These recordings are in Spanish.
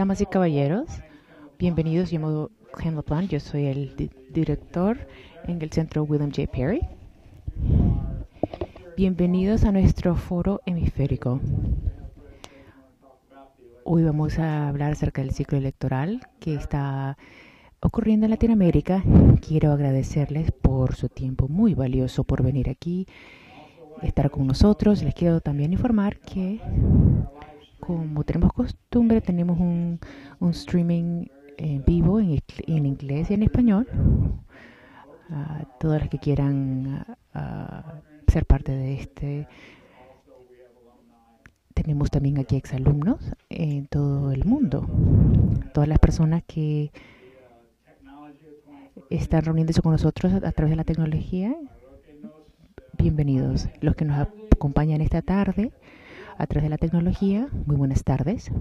Damas y caballeros, bienvenidos. Yo me llamo Ken LaPlante, yo soy el director en el Centro William J. Perry. Bienvenidos a nuestro foro hemisférico. Hoy vamos a hablar acerca del ciclo electoral que está ocurriendo en Latinoamérica. Quiero agradecerles por su tiempo muy valioso por venir aquí, estar con nosotros. Les quiero también informar que, como tenemos costumbre, tenemos un streaming en vivo en inglés y en español. Todas las que quieran ser parte de este. Tenemos también aquí exalumnos en todo el mundo. Todas las personas que están reuniéndose con nosotros a través de la tecnología, bienvenidos. Los que nos acompañan esta tarde a través de la tecnología, muy buenas tardes.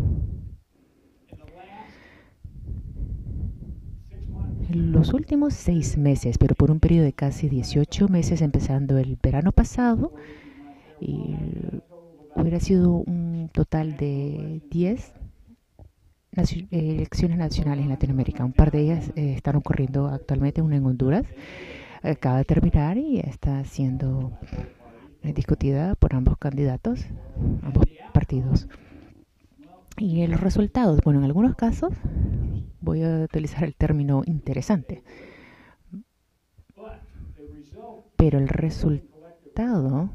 En los últimos 6 meses, pero por un periodo de casi 18 meses, empezando el verano pasado, y hubiera sido un total de 10 elecciones nacionales en Latinoamérica. Un par de ellas están ocurriendo actualmente, una en Honduras. Acaba de terminar y está siendo discutida por ambos candidatos, ambos partidos. Y los resultados, bueno, en algunos casos voy a utilizar el término interesante, pero el resultado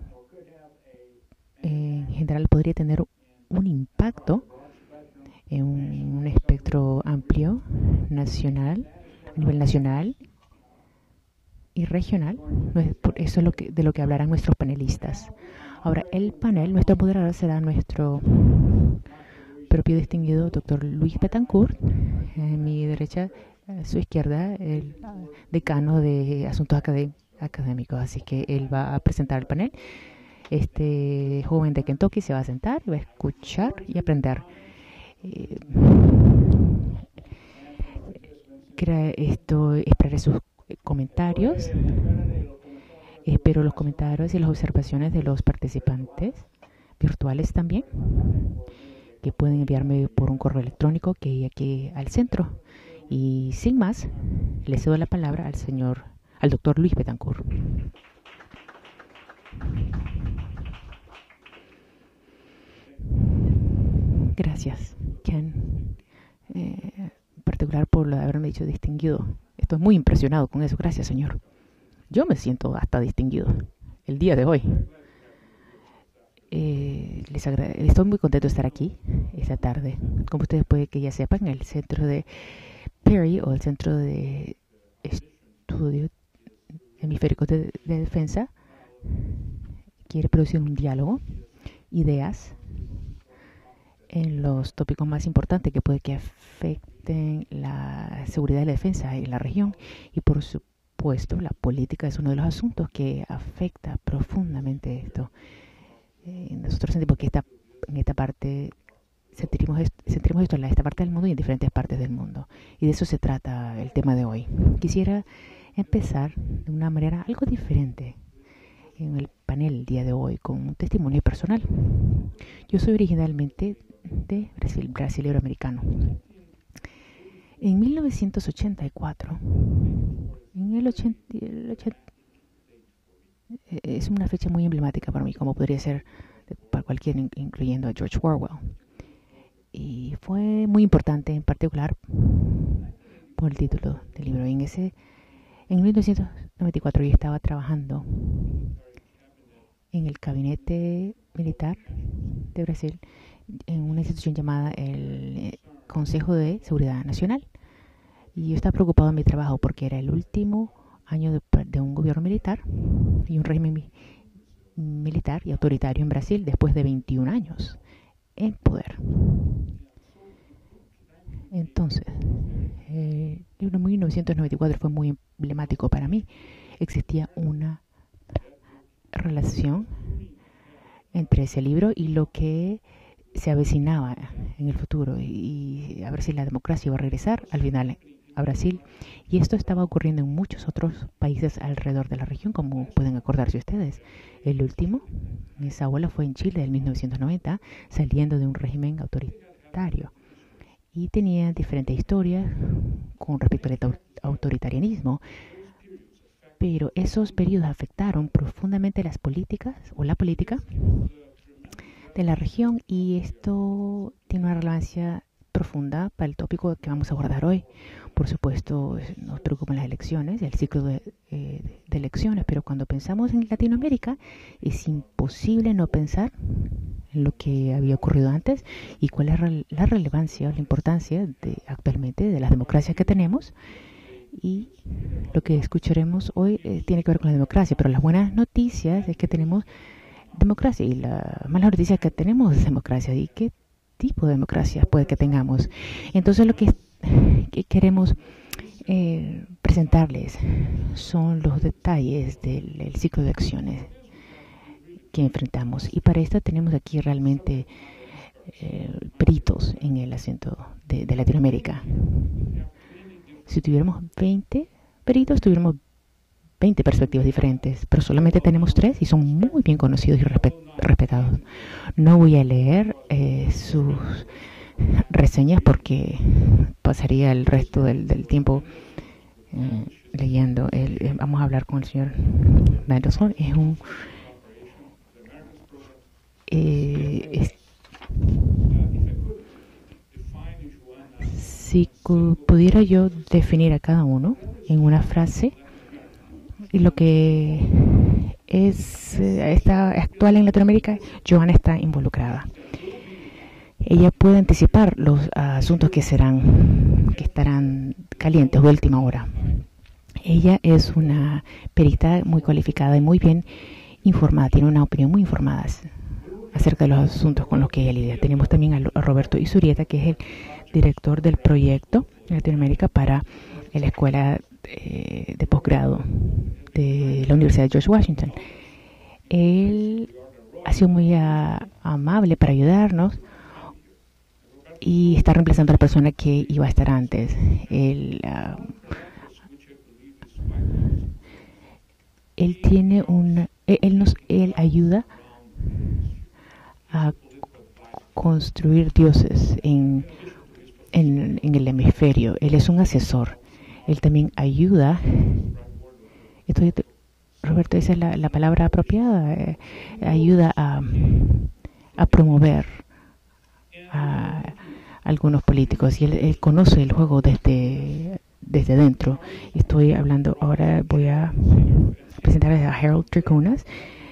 en general podría tener un impacto en un espectro amplio, nacional, a nivel nacional y regional. Eso es de lo que hablarán nuestros panelistas. Ahora, el panel, nuestro moderador será nuestro propio distinguido doctor Luis Betancourt. En mi derecha, a su izquierda, el decano de Asuntos Académicos. Así que él va a presentar el panel. Este joven de Kentucky se va a sentar, va a escuchar y aprender. Esperaré sus comentarios. Espero los comentarios y las observaciones de los participantes virtuales también, que pueden enviarme por un correo electrónico que hay aquí al centro. Y sin más, le cedo la palabra al doctor Luis Betancourt. Gracias, Ken, en particular por haberme dicho distinguido. Estoy muy impresionado con eso. Gracias, señor. Yo me siento hasta distinguido el día de hoy. Estoy muy contento de estar aquí esta tarde. Como ustedes puede que ya sepan, el Centro de Perry, o el Centro de Estudios Hemisféricos de Defensa, quiere producir un diálogo, ideas en los tópicos más importantes que puede que afecten la seguridad y la defensa en la región. Y por supuesto, la política es uno de los asuntos que afecta profundamente esto. Nosotros sentimos que en esta parte sentimos esto en esta parte del mundo y en diferentes partes del mundo. Y de eso se trata el tema de hoy. Quisiera empezar de una manera algo diferente en el panel el día de hoy, con un testimonio personal. Yo soy originalmente de Brasil, brasilero americano. En 1984, es una fecha muy emblemática para mí, como podría ser para cualquiera, incluyendo a George Orwell. Y fue muy importante, en particular, por el título del libro. En 1994 yo estaba trabajando en el gabinete militar de Brasil, en una institución llamada el Consejo de Seguridad Nacional. Y yo estaba preocupado en mi trabajo porque era el último año de un gobierno militar y un régimen militar y autoritario en Brasil después de 21 años en poder. Entonces, el libro de 1994 fue muy emblemático para mí. Existía una relación entre ese libro y lo que se avecinaba en el futuro, y a ver si la democracia iba a regresar al final a Brasil. Y esto estaba ocurriendo en muchos otros países alrededor de la región, como pueden acordarse ustedes. El último, esa ola, fue en Chile en 1990, saliendo de un régimen autoritario. y tenía diferentes historias con respecto al autoritarianismo, pero esos periodos afectaron profundamente las políticas o la política de la región, y esto tiene una relevancia profunda para el tópico que vamos a abordar hoy. Por supuesto, nos preocupan las elecciones, el ciclo de elecciones, pero cuando pensamos en Latinoamérica es imposible no pensar en lo que había ocurrido antes y cuál es la relevancia o la importancia actualmente de las democracias que tenemos. Y lo que escucharemos hoy tiene que ver con la democracia, pero las buenas noticias es que tenemos democracia y la mala noticia es que tenemos democracia. ¿Y qué tipo de democracia puede que tengamos? Entonces lo que queremos presentarles son los detalles del ciclo de acciones que enfrentamos, y para esto tenemos aquí realmente peritos en el acento de Latinoamérica. Si tuviéramos 20 peritos, tuviéramos 20 perspectivas diferentes, pero solamente tenemos 3 y son muy bien conocidos y respetados. No voy a leer sus reseñas porque pasaría el resto del tiempo leyendo. Vamos a hablar con el señor Mendelsohn. Es un si pudiera yo definir a cada uno en una frase, y lo que está actual en Latinoamérica, Joana está involucrada. Ella puede anticipar los asuntos que estarán calientes de última hora. Ella es una perita muy cualificada y muy bien informada, tiene una opinión muy informada acerca de los asuntos con los que ella lidia. Tenemos también a Roberto Isurieta, que es el director del proyecto en Latinoamérica para la escuela de posgrado de la Universidad de George Washington. Él ha sido muy amable para ayudarnos y está reemplazando a la persona que iba a estar antes. Él tiene él ayuda a construir dioses en el hemisferio. Él es un asesor. Él también ayuda. Roberto, esa es la palabra apropiada. Ayuda a promover a algunos políticos, y él conoce el juego desde dentro. Estoy hablando ahora, voy a presentar a Harold Triconas.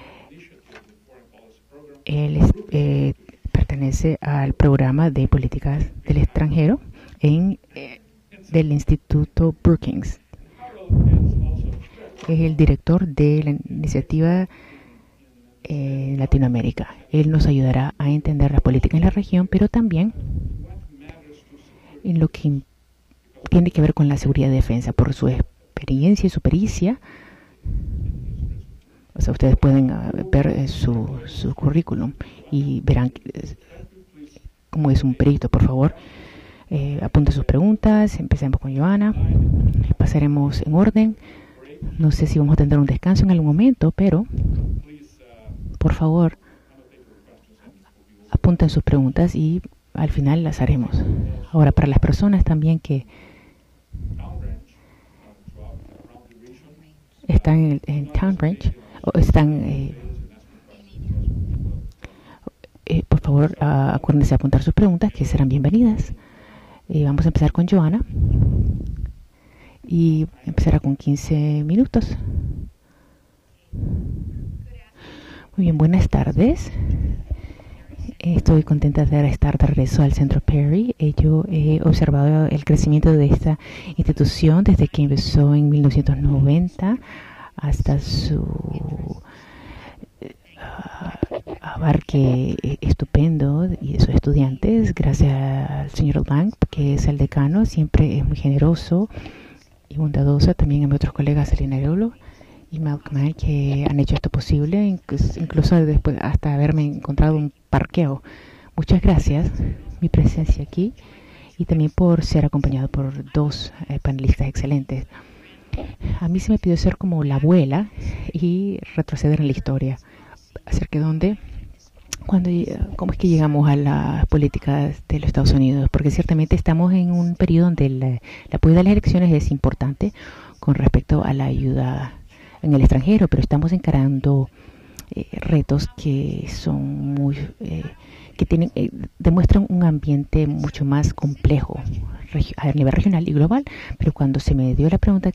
Él pertenece al programa de políticas del extranjero del Instituto Brookings. Es el director de la iniciativa Latinoamérica. Él nos ayudará a entender la política en la región, pero también en lo que tiene que ver con la seguridad y defensa, por su experiencia y su pericia. O sea, ustedes pueden ver su currículum y verán cómo es un perito. Por favor, apunten sus preguntas. Empecemos con Joana. Pasaremos en orden. No sé si vamos a tener un descanso en algún momento, pero por favor, apunten sus preguntas y al final las haremos. Ahora, para las personas también que están en Town Range, o están, por favor, acuérdense de apuntar sus preguntas, que serán bienvenidas. Vamos a empezar con Joana. Y empezará con 15 minutos. Muy bien, buenas tardes. Estoy contenta de estar de regreso al Centro Perry. Yo he observado el crecimiento de esta institución desde que empezó en 1990 hasta su abarque estupendo y de sus estudiantes. Gracias al señor Lang, que es el decano, siempre es muy generoso y bondadoso. También a mis otros colegas, Elena Erolo y Malcolm, que han hecho esto posible, incluso después hasta haberme encontrado un parqueo. Muchas gracias, mi presencia aquí, y también por ser acompañado por dos panelistas excelentes. A mí se me pidió ser como la abuela y retroceder en la historia, acerca de donde ¿Cómo es que llegamos a las políticas de los Estados Unidos? Porque ciertamente estamos en un periodo donde el apoyo de las elecciones es importante con respecto a la ayuda en el extranjero, pero estamos encarando retos que son que demuestran un ambiente mucho más complejo a nivel regional y global. Pero cuando se me dio la pregunta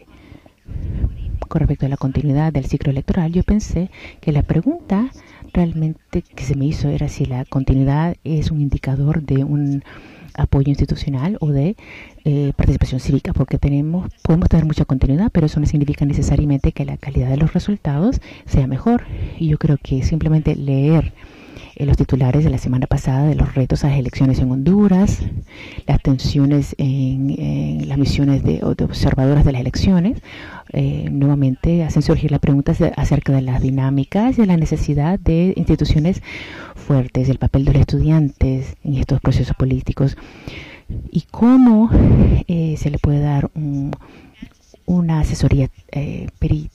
con respecto a la continuidad del ciclo electoral, yo pensé que la pregunta realmente que se me hizo era si la continuidad es un indicador de un apoyo institucional o de participación cívica, porque podemos tener mucha continuidad, pero eso no significa necesariamente que la calidad de los resultados sea mejor. Y yo creo que simplemente leer los titulares de la semana pasada de los retos a las elecciones en Honduras, las tensiones en las misiones de observadoras de las elecciones, nuevamente hacen surgir las preguntas acerca de las dinámicas y de la necesidad de instituciones fuertes, del papel de los estudiantes en estos procesos políticos y cómo se le puede dar una asesoría de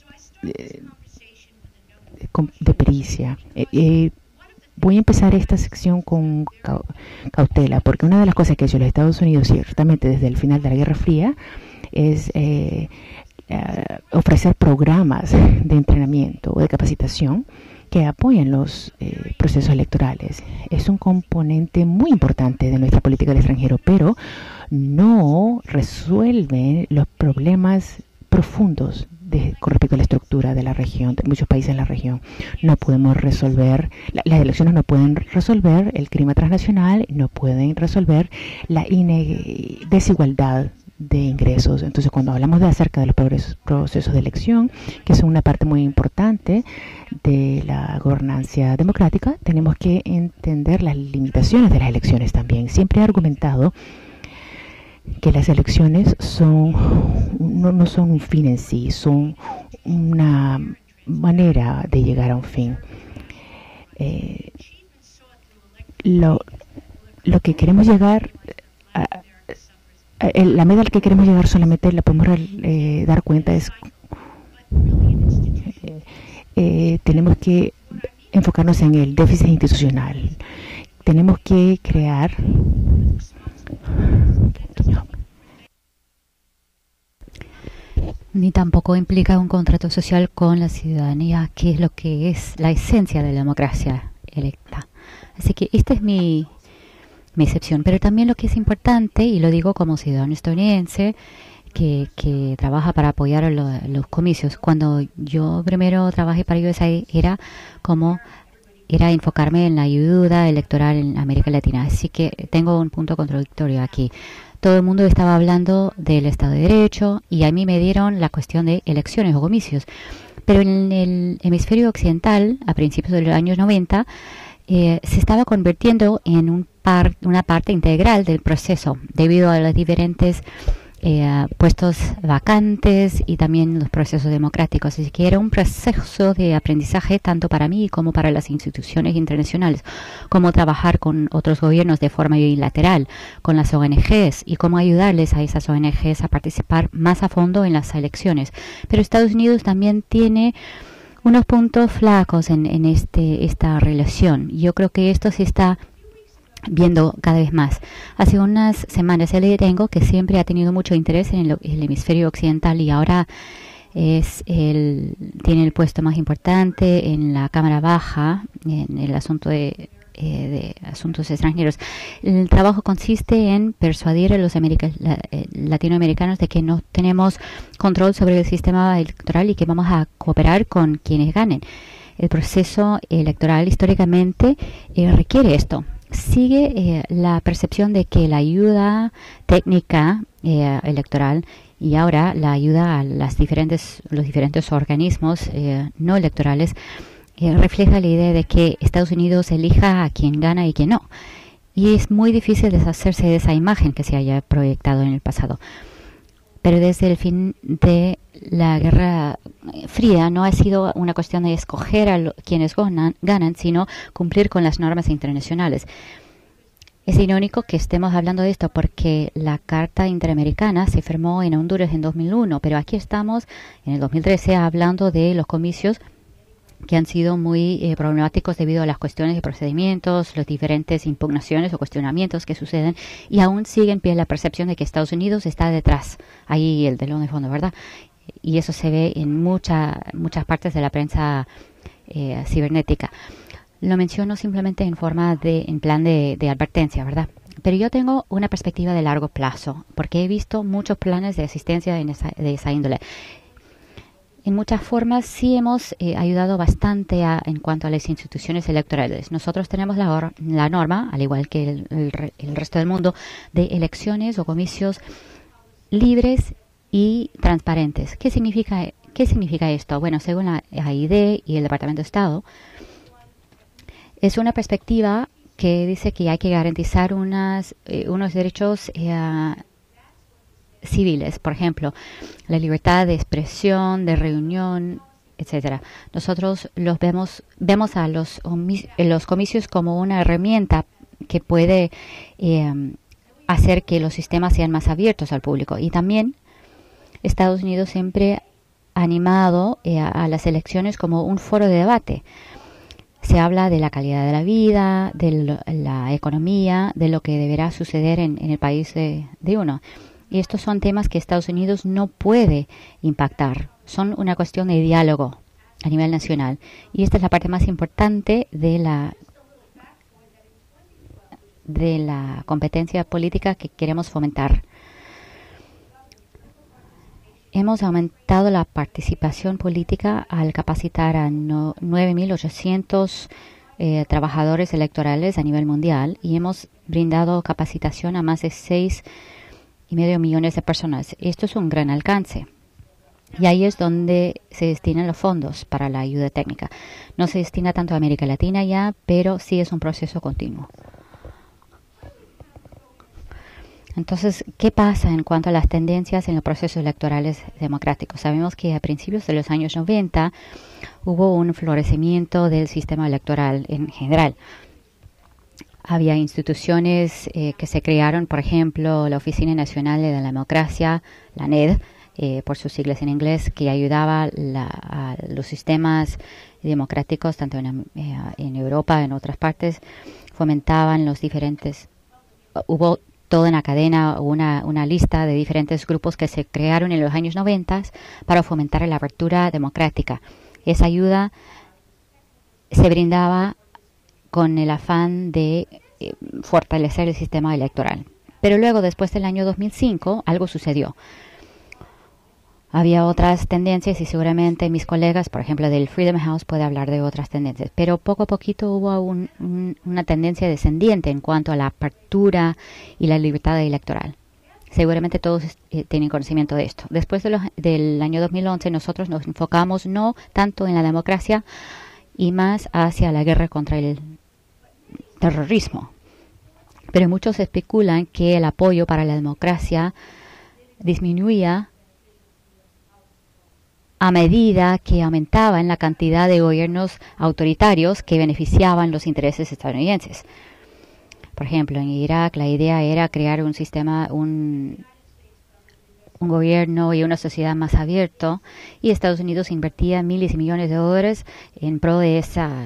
pericia. Voy a empezar esta sección con cautela, porque una de las cosas que ha hecho los Estados Unidos, ciertamente desde el final de la Guerra Fría, es ofrecer programas de entrenamiento o de capacitación que apoyan los procesos electorales. Es un componente muy importante de nuestra política del extranjero, pero no resuelve los problemas profundos con respecto a la estructura de la región, de muchos países en la región. No podemos resolver, las elecciones no pueden resolver el crimen transnacional, no pueden resolver la desigualdad de ingresos. Entonces, cuando hablamos acerca de los procesos de elección, que son una parte muy importante de la gobernanza democrática, tenemos que entender las limitaciones de las elecciones también. Siempre he argumentado que las elecciones no son un fin en sí, son una manera de llegar a un fin. Lo que queremos llegar la meta a la que queremos llegar solamente la podemos dar cuenta es tenemos que enfocarnos en el déficit institucional. Tenemos que crear ni tampoco implica un contrato social con la ciudadanía, que es lo que es la esencia de la democracia electa. Así que esta es mi excepción. Pero también lo que es importante, y lo digo como ciudadano estadounidense, que trabaja para apoyar los comicios. Cuando yo primero trabajé para USAID era enfocarme en la ayuda electoral en América Latina. Así que tengo un punto contradictorio aquí. Todo el mundo estaba hablando del Estado de Derecho y a mí me dieron la cuestión de elecciones o comicios. Pero en el hemisferio occidental, a principios de los años 90, se estaba convirtiendo en una parte integral del proceso debido a los diferentes puestos vacantes y también los procesos democráticos. Así que era un proceso de aprendizaje tanto para mí como para las instituciones internacionales, cómo trabajar con otros gobiernos de forma bilateral, con las ONGs y cómo ayudarles a esas ONGs a participar más a fondo en las elecciones. Pero Estados Unidos también tiene unos puntos flacos en esta relación. Yo creo que esto se está viendo cada vez más. Hace unas semanas le tengo que siempre ha tenido mucho interés en el hemisferio occidental y ahora tiene el puesto más importante en la Cámara Baja en el asunto de asuntos extranjeros. El trabajo consiste en persuadir a los latinoamericanos de que no tenemos control sobre el sistema electoral y que vamos a cooperar con quienes ganen. El proceso electoral históricamente requiere esto. Sigue la percepción de que la ayuda técnica electoral y ahora la ayuda a los diferentes organismos no electorales refleja la idea de que Estados Unidos elija a quien gana y quien no. Y es muy difícil deshacerse de esa imagen que se haya proyectado en el pasado. Pero desde el fin de la Guerra Fría no ha sido una cuestión de escoger a quienes ganan, sino cumplir con las normas internacionales. Es irónico que estemos hablando de esto porque la Carta Interamericana se firmó en Honduras en 2001, pero aquí estamos en el 2013 hablando de los comicios que han sido muy problemáticos debido a las cuestiones de procedimientos, las diferentes impugnaciones o cuestionamientos que suceden, y aún sigue en pie la percepción de que Estados Unidos está detrás, ahí el telón de fondo, ¿verdad? Y eso se ve en muchas partes de la prensa cibernética. Lo menciono simplemente en plan de advertencia, ¿verdad? Pero yo tengo una perspectiva de largo plazo, porque he visto muchos planes de asistencia de esa índole. En muchas formas sí hemos ayudado bastante en cuanto a las instituciones electorales. Nosotros tenemos la norma, al igual que el resto del mundo, de elecciones o comicios libres y transparentes. ¿Qué significa esto? Bueno, según la AID y el Departamento de Estado, es una perspectiva que dice que hay que garantizar unos derechos civiles, por ejemplo, la libertad de expresión, de reunión, etcétera. Nosotros vemos a los comicios como una herramienta que puede hacer que los sistemas sean más abiertos al público. Y también Estados Unidos siempre ha animado a las elecciones como un foro de debate. Se habla de la calidad de la vida, de la economía, de lo que deberá suceder en el país de uno. Y estos son temas que Estados Unidos no puede impactar. Son una cuestión de diálogo a nivel nacional. Y esta es la parte más importante de la competencia política que queremos fomentar. Hemos aumentado la participación política al capacitar a 9.800 trabajadores electorales a nivel mundial y hemos brindado capacitación a más de 6,5 millones de personas. Esto es un gran alcance. Y ahí es donde se destinan los fondos para la ayuda técnica. No se destina tanto a América Latina ya, pero sí es un proceso continuo. Entonces, ¿qué pasa en cuanto a las tendencias en los procesos electorales democráticos? Sabemos que a principios de los años 90 hubo un florecimiento del sistema electoral en general. Había instituciones que se crearon, por ejemplo, la Oficina Nacional de la Democracia, la NED, por sus siglas en inglés, que ayudaba a los sistemas democráticos, tanto en Europa, en otras partes, fomentaban los diferentes... Hubo toda una cadena, una lista de diferentes grupos que se crearon en los años 90 para fomentar la apertura democrática. Esa ayuda se brindaba con el afán de fortalecer el sistema electoral. Pero luego, después del año 2005, algo sucedió. Había otras tendencias y seguramente mis colegas, por ejemplo, del Freedom House, pueden hablar de otras tendencias. Pero poco a poquito hubo una tendencia descendiente en cuanto a la apertura y la libertad electoral. Seguramente todos tienen conocimiento de esto. Después del año 2011, nosotros nos enfocamos no tanto en la democracia y más hacia la guerra contra el terrorismo. Pero muchos especulan que el apoyo para la democracia disminuía a medida que aumentaba en la cantidad de gobiernos autoritarios que beneficiaban los intereses estadounidenses. Por ejemplo, en Irak la idea era crear un sistema, un gobierno y una sociedad más abierto, y Estados Unidos invertía miles y millones de dólares en pro de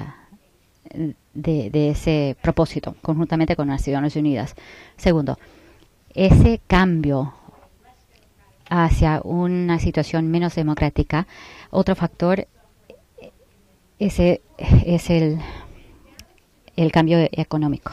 ese propósito, conjuntamente con las Naciones Unidas. Segundo, ese cambio hacia una situación menos democrática, otro factor es el cambio económico.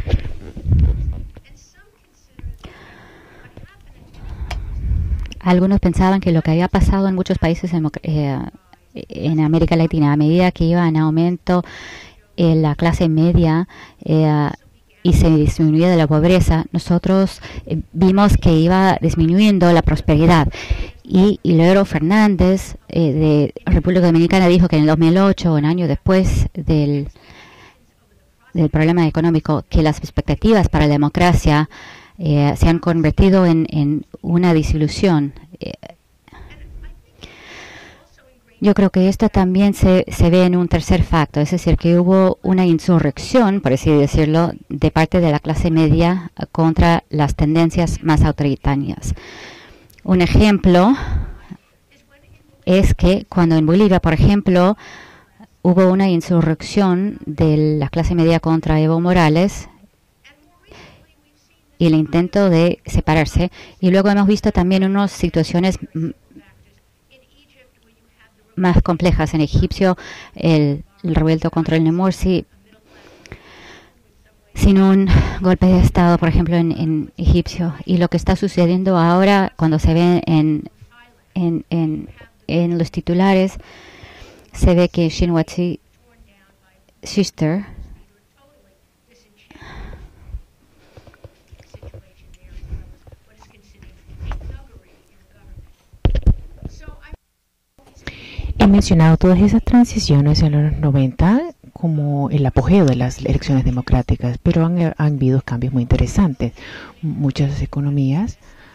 Algunos pensaban que lo que había pasado en muchos países en América Latina, a medida que iba en aumento la clase media y se disminuía de la pobreza, nosotros vimos que iba disminuyendo la prosperidad. Y luego Fernández de República Dominicana dijo que en el 2008, un año después del problema económico, que las expectativas para la democracia se han convertido en una desilusión. Yo creo que esto también se ve en un tercer factor, es decir, que hubo una insurrección, por así decirlo, de parte de la clase media contra las tendencias más autoritarias. Un ejemplo es que cuando en Bolivia, por ejemplo, hubo una insurrección de la clase media contra Evo Morales y el intento de separarse. Y luego hemos visto también unas situaciones más complejas en Egipcio, el revuelto contra el Morsi, sin un golpe de Estado, por ejemplo, en Egipcio. Y lo que está sucediendo ahora, cuando se ve en los titulares, se ve que Shinwatsi Sister he mencionado todas esas transiciones en los 90 como el apogeo de las elecciones democráticas, pero han habido cambios muy interesantes. Muchas economías,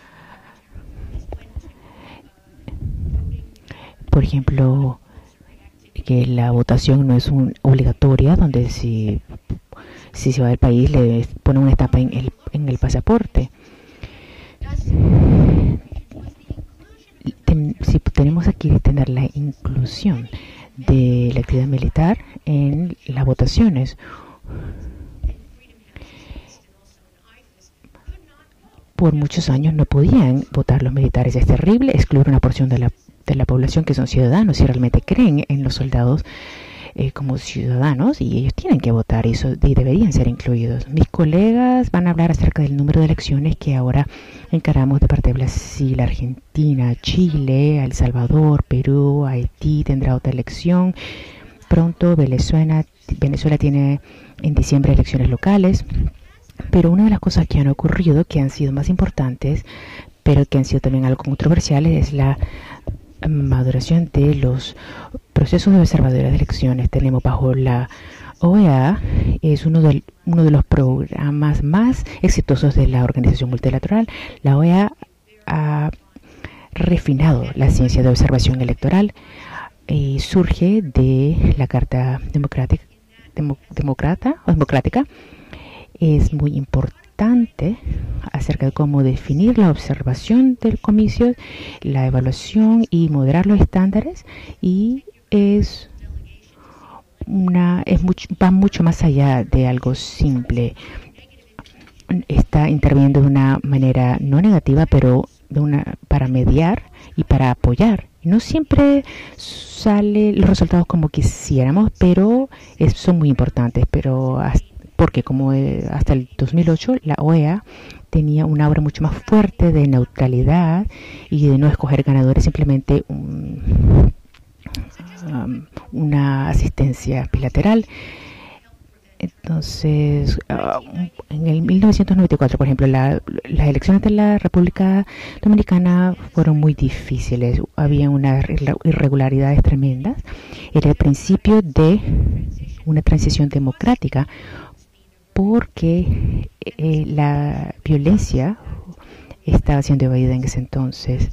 por ejemplo, que la votación no es obligatoria, donde si se va del país le pone una estampa en el pasaporte. Si tenemos aquí que tener la inclusión de la actividad militar en las votaciones. Por muchos años no podían votar los militares. Es terrible excluir una porción de la población que son ciudadanos y realmente creen en los soldados como ciudadanos, y ellos tienen que votar y deberían ser incluidos. Mis colegas van a hablar acerca del número de elecciones que ahora encaramos de parte de Brasil, Argentina, Chile, El Salvador, Perú, Haití tendrá otra elección. Pronto Venezuela tiene en diciembre elecciones locales. Pero una de las cosas que han ocurrido, que han sido más importantes, pero que han sido también algo controversiales, es la maduración de los procesos de observadores de elecciones. Tenemos bajo la OEA, es uno de los programas más exitosos de la organización multilateral. La OEA ha refinado la ciencia de observación electoral y surge de la Carta Democrática. Es muy importante acerca de cómo definir la observación del comicio, la evaluación y moderar los estándares, y va mucho más allá de algo simple. Está interviniendo de una manera no negativa, pero para mediar y para apoyar. No siempre salen los resultados como quisiéramos, pero son muy importantes. Porque como hasta el 2008 la OEA tenía una obra mucho más fuerte de neutralidad y de no escoger ganadores, simplemente una asistencia bilateral. Entonces, en el 1994, por ejemplo, las elecciones de la República Dominicana fueron muy difíciles. Había unas irregularidades tremendas. Era el principio de una transición democrática, porque la violencia estaba siendo evadida en ese entonces.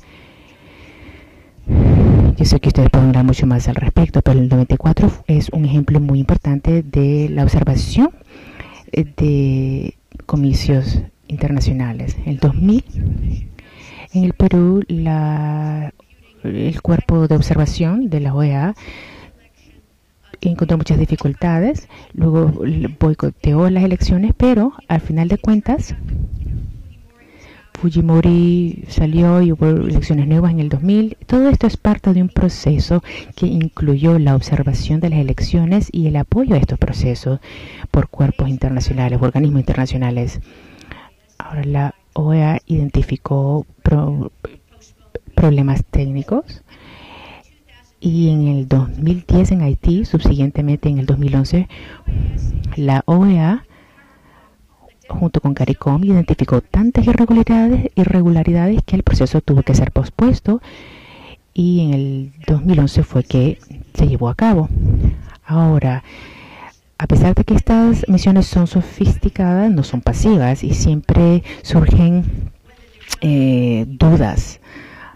Yo sé que ustedes pueden hablar mucho más al respecto, pero el 94 es un ejemplo muy importante de la observación de comicios internacionales. En el 2000, en el Perú, el cuerpo de observación de la OEA encontró muchas dificultades, luego boicoteó las elecciones, pero al final de cuentas Fujimori salió y hubo elecciones nuevas en el 2000. Todo esto es parte de un proceso que incluyó la observación de las elecciones y el apoyo a estos procesos por cuerpos internacionales, organismos internacionales. Ahora la OEA identificó problemas técnicos, y en el 2010 en Haití, subsiguientemente en el 2011, la OEA junto con CARICOM identificó tantas irregularidades que el proceso tuvo que ser pospuesto, y en el 2011 fue que se llevó a cabo. Ahora, a pesar de que estas misiones son sofisticadas, no son pasivas y siempre surgen dudas,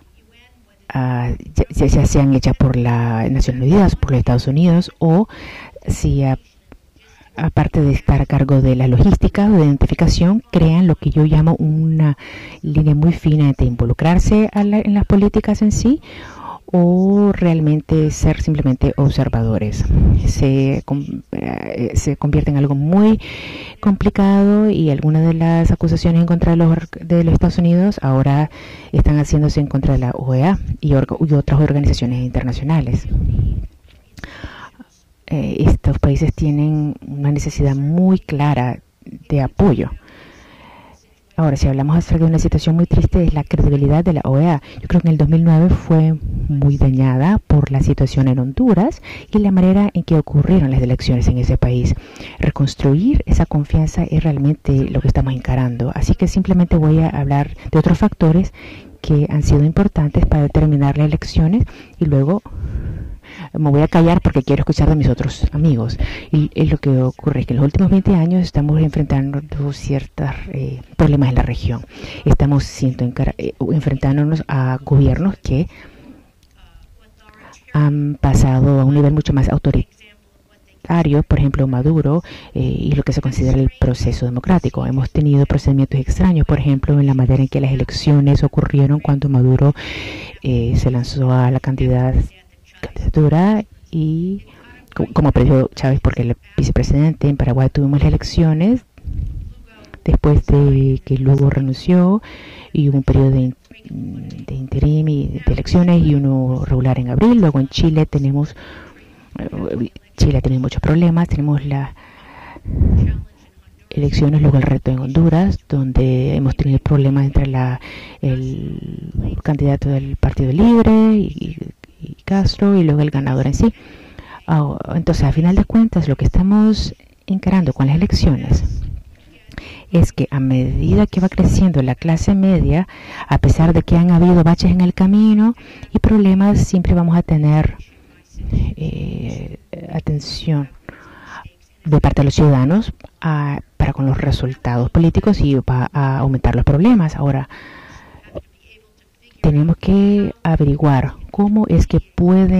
ya sean hechas por las Naciones Unidas, por los Estados Unidos, o si aparte de estar a cargo de la logística o de identificación, crean lo que yo llamo una línea muy fina entre involucrarse en las políticas en sí o realmente ser simplemente observadores. Se convierte en algo muy complicado y algunas de las acusaciones en contra de los Estados Unidos ahora están haciéndose en contra de la OEA y otras organizaciones internacionales. Estos países tienen una necesidad muy clara de apoyo. Ahora, si hablamos acerca de una situación muy triste, es la credibilidad de la OEA. Yo creo que en el 2009 fue muy dañada por la situación en Honduras y la manera en que ocurrieron las elecciones en ese país. Reconstruir esa confianza es realmente lo que estamos encarando. Así que simplemente voy a hablar de otros factores que han sido importantes para determinar las elecciones y luego me voy a callar porque quiero escuchar de mis otros amigos. Y lo que ocurre es que en los últimos 20 años estamos enfrentando ciertos problemas en la región. Estamos enfrentándonos a gobiernos que han pasado a un nivel mucho más autoritario, por ejemplo Maduro, y lo que se considera el proceso democrático. Hemos tenido procedimientos extraños, por ejemplo, en la manera en que las elecciones ocurrieron cuando Maduro se lanzó a la candidatura y como predijo Chávez, porque el vicepresidente en Paraguay tuvimos las elecciones después de que luego renunció y hubo un periodo de interim y de elecciones y uno regular en abril. Luego en Chile tenemos muchos problemas, tenemos las elecciones, luego el reto en Honduras, donde hemos tenido problemas entre el candidato del Partido Libre y Castro y luego el ganador en sí. Entonces, a final de cuentas, lo que estamos encarando con las elecciones es que a medida que va creciendo la clase media, a pesar de que han habido baches en el camino y problemas, siempre vamos a tener atención de parte de los ciudadanos para con los resultados políticos y va a aumentar los problemas. Ahora, tenemos que averiguar cómo es que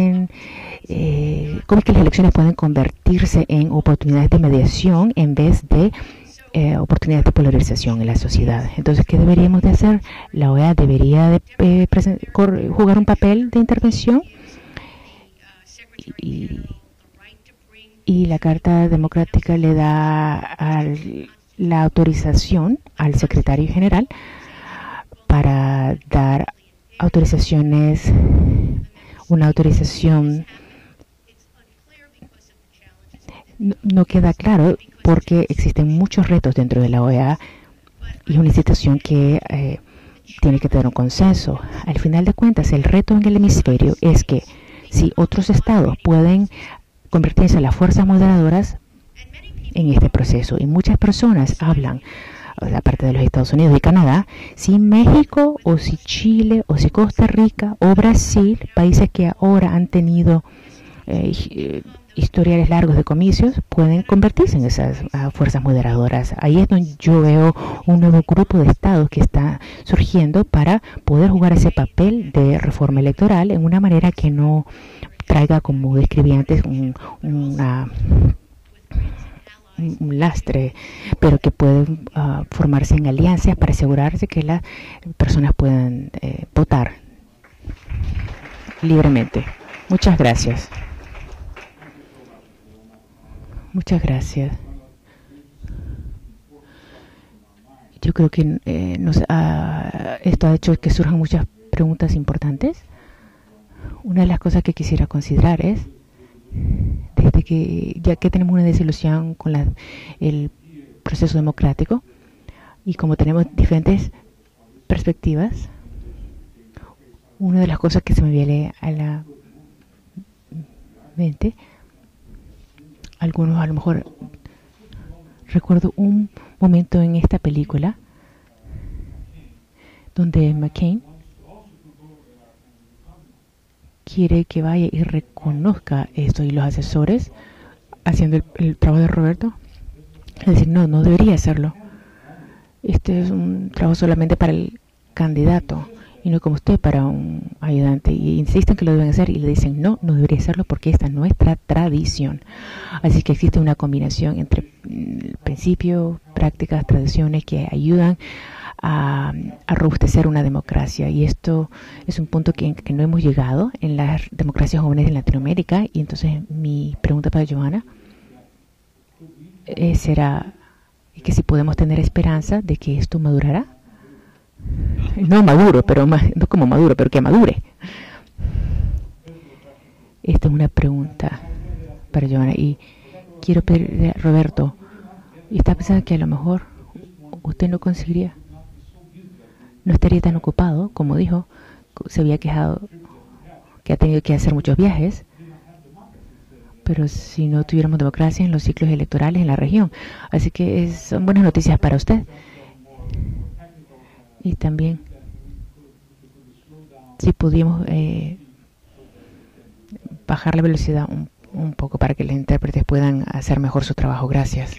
las elecciones pueden convertirse en oportunidades de mediación en vez de oportunidades de polarización en la sociedad. Entonces, ¿qué deberíamos de hacer? La OEA debería de jugar un papel de intervención y la Carta Democrática le da la autorización al secretario general para dar autorizaciones, una autorización no queda claro porque existen muchos retos dentro de la OEA y es una institución que tiene que tener un consenso. Al final de cuentas, el reto en el hemisferio es que si otros estados pueden convertirse en las fuerzas moderadoras en este proceso, y muchas personas hablan, aparte de los Estados Unidos y Canadá, si México o si Chile o si Costa Rica o Brasil, países que ahora han tenido historiales largos de comicios, pueden convertirse en esas fuerzas moderadoras. Ahí es donde yo veo un nuevo grupo de estados que está surgiendo para poder jugar ese papel de reforma electoral en una manera que no traiga, como describí antes, un lastre, pero que pueden formarse en alianzas para asegurarse que las personas puedan votar libremente. Muchas gracias. Muchas gracias. Yo creo que esto ha hecho que surjan muchas preguntas importantes. Una de las cosas que quisiera considerar es, desde que ya que tenemos una desilusión con el proceso democrático y como tenemos diferentes perspectivas, una de las cosas que se me viene a la mente, algunos a lo mejor recuerdo un momento en esta película donde McCain quiere que vaya y reconozca esto y los asesores haciendo el trabajo de Roberto, es decir, no debería hacerlo. Este es un trabajo solamente para el candidato y no como usted para un ayudante, y insisten que lo deben hacer y le dicen no debería hacerlo porque esta es nuestra tradición. Así que existe una combinación entre principios, prácticas, tradiciones que ayudan a robustecer una democracia. Y esto es un punto que no hemos llegado en las democracias jóvenes de Latinoamérica. Y entonces mi pregunta para Johanna será que si podemos tener esperanza de que esto madurará. No maduro, pero no como maduro, pero que madure. Esta es una pregunta para Johanna. Y quiero pedirle a Roberto, y está pensando que a lo mejor usted no conseguiría, no estaría tan ocupado, como dijo, se había quejado que ha tenido que hacer muchos viajes, pero si no tuviéramos democracia en los ciclos electorales en la región. Así que son buenas noticias para usted. Y también, si pudiéramos bajar la velocidad un poco para que los intérpretes puedan hacer mejor su trabajo. Gracias.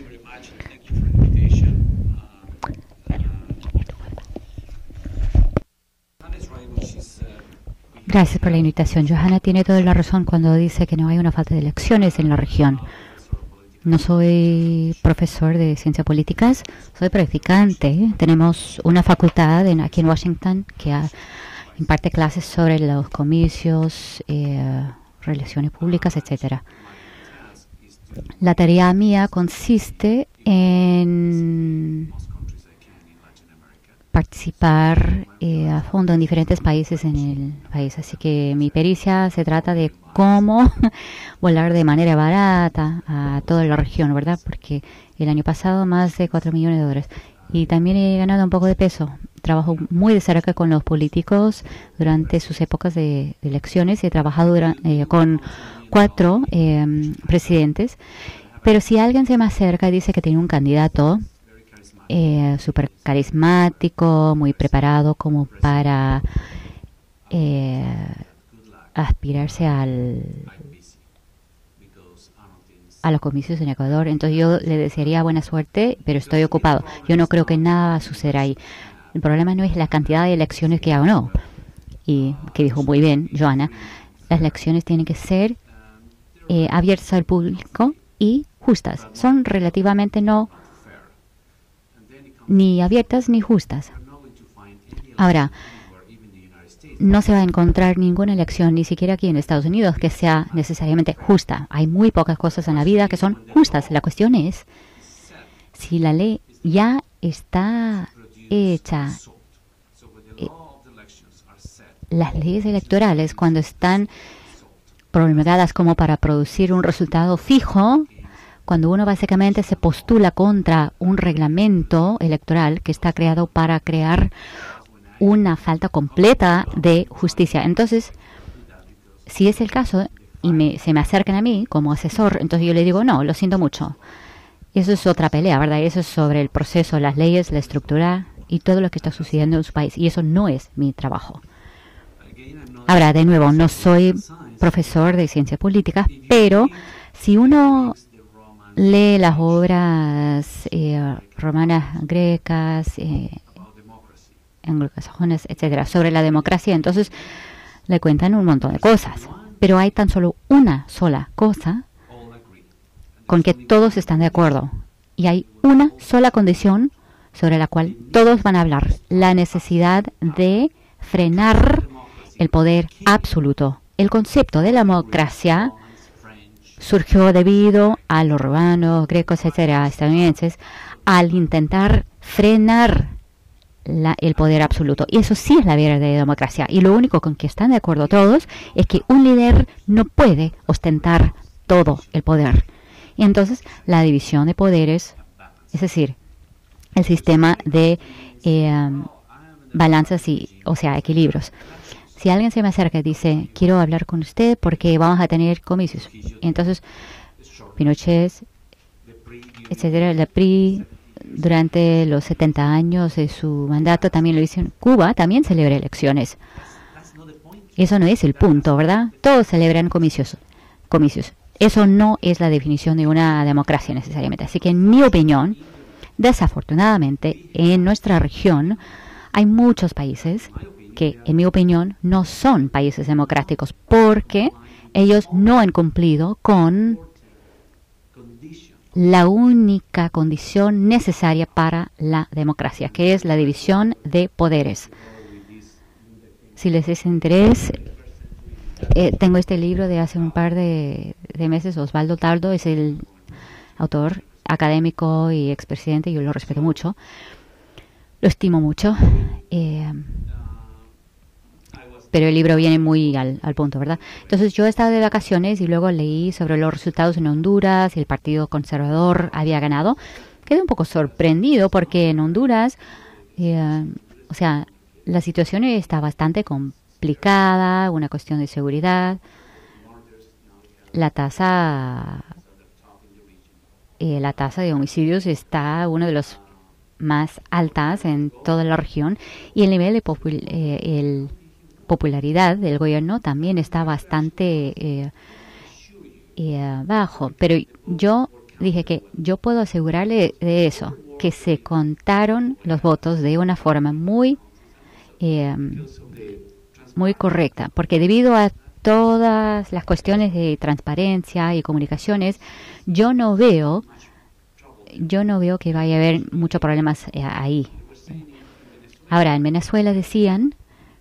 Gracias por la invitación. Johanna tiene toda la razón cuando dice que no hay una falta de elecciones en la región. No soy profesor de ciencias políticas, soy practicante. Tenemos una facultad aquí en Washington que imparte clases sobre los comicios, relaciones públicas, etcétera. La tarea mía consiste en participar a fondo en diferentes países en el país. Así que mi pericia se trata de cómo volar de manera barata a toda la región, ¿verdad? Porque el año pasado más de $4 millones. Y también he ganado un poco de peso. Trabajo muy de cerca con los políticos durante sus épocas de elecciones. He trabajado con 4 presidentes. Pero si alguien se me acerca y dice que tiene un candidato súper carismático, muy preparado como para aspirarse a los comicios en Ecuador, entonces yo le desearía buena suerte, pero estoy ocupado. Yo no creo que nada va a suceder ahí. El problema no es la cantidad de elecciones que hay o no. Y que dijo muy bien Johanna, las elecciones tienen que ser abiertas al público y justas. Son relativamente no ni abiertas ni justas. Ahora, no se va a encontrar ninguna elección, ni siquiera aquí en Estados Unidos, que sea necesariamente justa. Hay muy pocas cosas en la vida que son justas. La cuestión es si la ley ya está hecha. Las leyes electorales, cuando están promulgadas como para producir un resultado fijo, cuando uno básicamente se postula contra un reglamento electoral que está creado para crear una falta completa de justicia. Entonces, si es el caso y se me acercan a mí como asesor, entonces yo le digo, no, lo siento mucho. Eso es otra pelea, ¿verdad? Eso es sobre el proceso, las leyes, la estructura y todo lo que está sucediendo en su país. Y eso no es mi trabajo. Ahora, de nuevo, no soy profesor de ciencias políticas, pero si uno lee las obras romanas, grecas, anglosajones, etcétera, sobre la democracia, entonces le cuentan un montón de cosas. Pero hay tan solo una sola cosa con que todos están de acuerdo. Y hay una sola condición sobre la cual todos van a hablar: la necesidad de frenar el poder absoluto. El concepto de la democracia surgió debido a los romanos, grecos, etcétera, estadounidenses, al intentar frenar el poder absoluto. Y eso sí es la verdadera democracia. Y lo único con que están de acuerdo todos es que un líder no puede ostentar todo el poder. Y entonces la división de poderes, es decir, el sistema de balanzas o sea, equilibrios. Si alguien se me acerca y dice, quiero hablar con usted porque vamos a tener comicios. Y entonces, Pinochet, etcétera, la PRI, durante los 70 años de su mandato también lo hicieron. Cuba también celebra elecciones. Eso no es el punto, ¿verdad? Todos celebran comicios. Eso no es la definición de una democracia necesariamente. Así que en mi opinión, desafortunadamente, en nuestra región hay muchos países que, en mi opinión, no son países democráticos porque ellos no han cumplido con la única condición necesaria para la democracia, que es la división de poderes. Si les es interés, tengo este libro de hace un par de meses. Osvaldo Tardo es el autor, académico y expresidente. Yo lo respeto mucho, lo estimo mucho. Pero el libro viene muy al punto, ¿verdad? Entonces yo he estado de vacaciones y luego leí sobre los resultados en Honduras y el Partido Conservador había ganado. Quedé un poco sorprendido porque en Honduras, o sea, la situación está bastante complicada, una cuestión de seguridad. La tasa de homicidios está una de las más altas en toda la región y el nivel de popularidad del gobierno también está bastante bajo. Pero yo dije que yo puedo asegurarle de eso, que se contaron los votos de una forma muy correcta, porque debido a todas las cuestiones de transparencia y comunicaciones, yo no veo que vaya a haber muchos problemas ahí. Ahora, en Venezuela decían,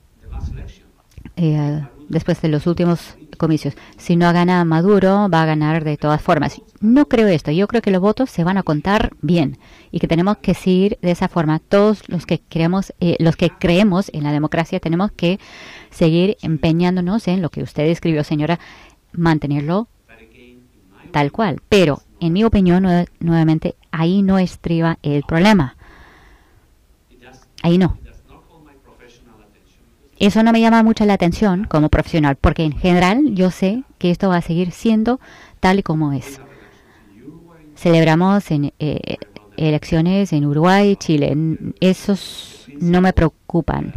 después de los últimos comicios, si no gana Maduro, va a ganar de todas formas. No creo esto. Yo creo que los votos se van a contar bien y que tenemos que seguir de esa forma. Todos los que creemos en la democracia, tenemos que seguir empeñándonos en lo que usted escribió, señora, mantenerlo tal cual. Pero, en mi opinión, nuevamente, ahí no estriba el problema. Ahí no. Eso no me llama mucho la atención como profesional, porque en general yo sé que esto va a seguir siendo tal y como es. Celebramos elecciones en Uruguay, Chile. Esos no me preocupan.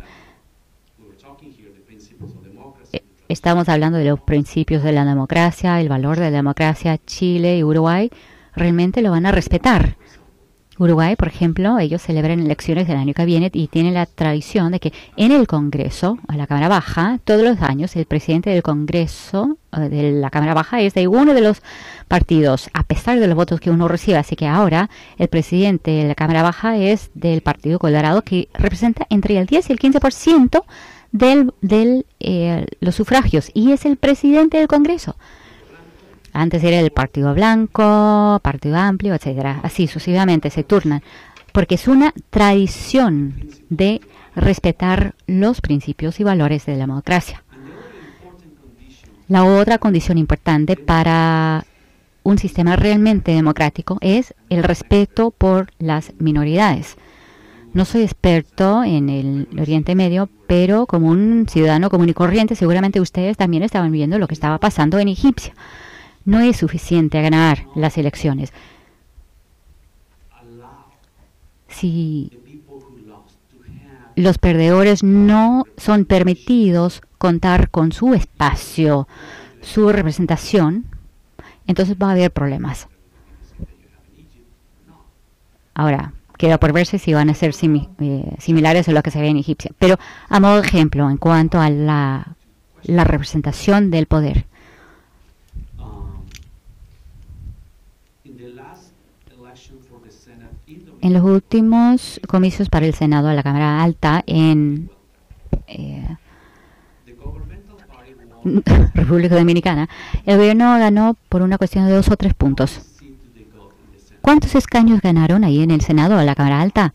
Estamos hablando de los principios de la democracia, el valor de la democracia. Chile y Uruguay realmente lo van a respetar. Uruguay, por ejemplo, ellos celebran elecciones del año que viene y tienen la tradición de que en el Congreso, a la Cámara Baja, todos los años el presidente del Congreso, de la Cámara Baja, es de uno de los partidos, a pesar de los votos que uno recibe. Así que ahora el presidente de la Cámara Baja es del Partido Colorado, que representa entre el 10 y el 15% de los sufragios, y es el presidente del Congreso. Antes era el Partido Blanco, Partido Amplio, etcétera. Así sucesivamente se turnan, porque es una tradición de respetar los principios y valores de la democracia. La otra condición importante para un sistema realmente democrático es el respeto por las minoridades. No soy experto en el Oriente Medio, pero como un ciudadano común y corriente, seguramente ustedes también estaban viendo lo que estaba pasando en Egipto. No es suficiente ganar las elecciones. Si los perdedores no son permitidos contar con su espacio, su representación, entonces va a haber problemas. Ahora, queda por verse si van a ser similares a lo que se ve en Egipto. Pero a modo de ejemplo, en cuanto a la representación del poder. En los últimos comicios para el Senado a la Cámara Alta en República Dominicana, el gobierno ganó por una cuestión de 2 o 3 puntos. ¿Cuántos escaños ganaron ahí en el Senado a la Cámara Alta?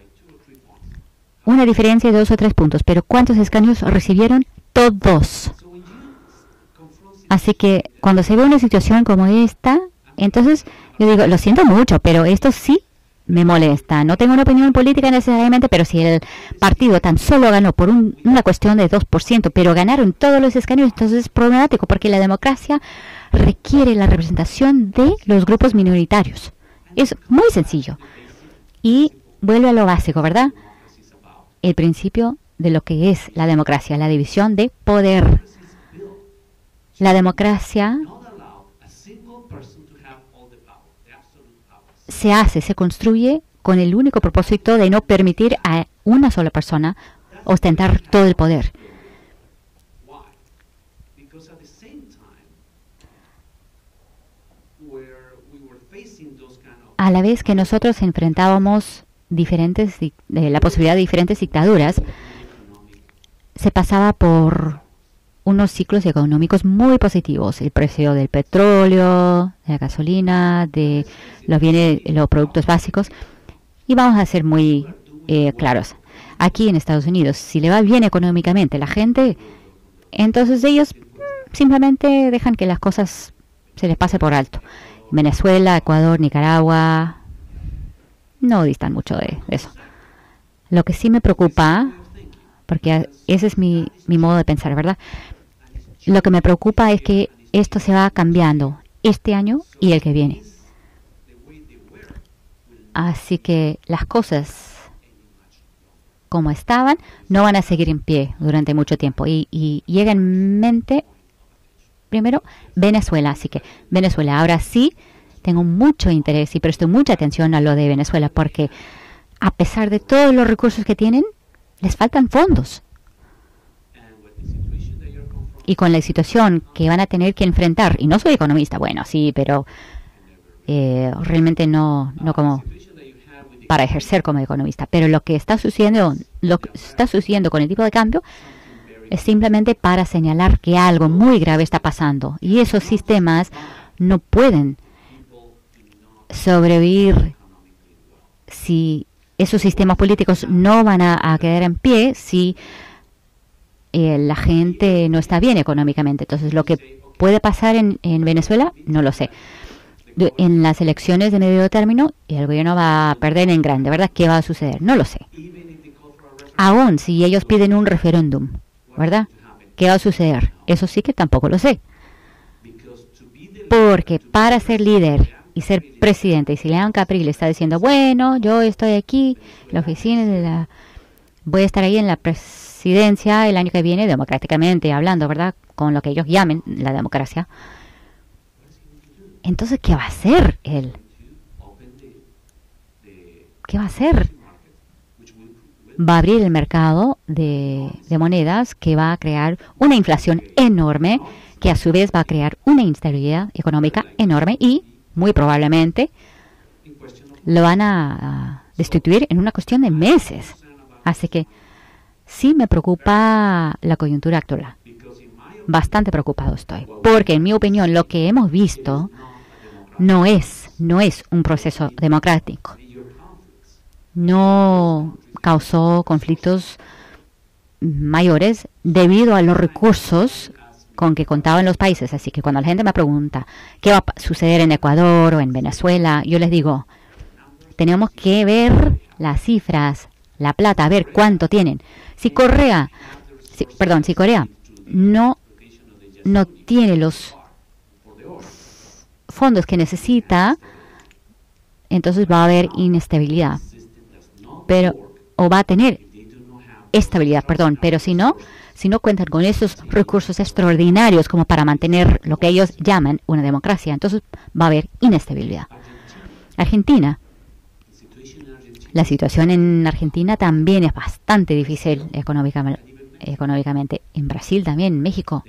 Una diferencia de 2 o 3 puntos, pero ¿cuántos escaños recibieron? Todos. Así que cuando se ve una situación como esta, entonces yo digo, lo siento mucho, pero esto sí me molesta. No tengo una opinión política necesariamente, pero si el partido tan solo ganó por una cuestión de 2%, pero ganaron todos los escaños, entonces es problemático, porque la democracia requiere la representación de los grupos minoritarios. Es muy sencillo. Y vuelve a lo básico, ¿verdad? El principio de lo que es la democracia, la división de poder. La democracia se construye con el único propósito de no permitir a una sola persona ostentar todo el poder. a la vez que nosotros enfrentábamos la posibilidad de diferentes dictaduras, se pasaba por unos ciclos económicos muy positivos. El precio del petróleo, de la gasolina, de los productos básicos. Y vamos a ser muy claros. Aquí en Estados Unidos, si le va bien económicamente a la gente, entonces ellos simplemente dejan que las cosas se les pase por alto. Venezuela, Ecuador, Nicaragua no distan mucho de eso. Lo que sí me preocupa, porque ese es mi modo de pensar, ¿verdad? Lo que me preocupa es que esto se va cambiando este año y el que viene. Así que las cosas como estaban no van a seguir en pie durante mucho tiempo. Y llega en mente primero Venezuela. Así que Venezuela, ahora sí tengo mucho interés y presto mucha atención a lo de Venezuela, porque a pesar de todos los recursos que tienen, les faltan fondos. Y con la situación que van a tener que enfrentar, y no soy economista, bueno, sí, pero realmente no como para ejercer como economista, pero lo que está sucediendo con el tipo de cambio es simplemente para señalar que algo muy grave está pasando, y esos sistemas no pueden sobrevivir si esos sistemas políticos no van a quedar en pie si la gente no está bien económicamente. Entonces, lo que puede pasar en Venezuela, no lo sé. En las elecciones de medio término, el gobierno va a perder en grande, ¿verdad? ¿Qué va a suceder? No lo sé. Aún si ellos piden un referéndum, ¿verdad? ¿Qué va a suceder? Eso sí que tampoco lo sé. Porque para ser líder y ser presidente, y si León Capri le está diciendo, bueno, yo estoy aquí, en la oficina voy a estar ahí en la presidencia el año que viene, democráticamente hablando, ¿verdad? Con lo que ellos llamen la democracia. Entonces, ¿qué va a hacer él? ¿Qué va a hacer? Va a abrir el mercado de monedas, que va a crear una inflación enorme, que a su vez va a crear una inestabilidad económica enorme, y muy probablemente lo van a destituir en una cuestión de meses. Así que sí me preocupa la coyuntura actual. Bastante preocupado estoy. Porque, en mi opinión, lo que hemos visto no es un proceso democrático. No causó conflictos mayores debido a los recursos con que contaban los países. Así que cuando la gente me pregunta qué va a suceder en Ecuador o en Venezuela, yo les digo, tenemos que ver las cifras, la plata, a ver cuánto tienen. Si Corea no tiene los fondos que necesita, entonces va a haber inestabilidad. O va a tener estabilidad, pero si no cuentan con esos recursos extraordinarios como para mantener lo que ellos llaman una democracia, entonces va a haber inestabilidad. Argentina. La situación en Argentina también es bastante difícil económicamente. En Brasil también, en México.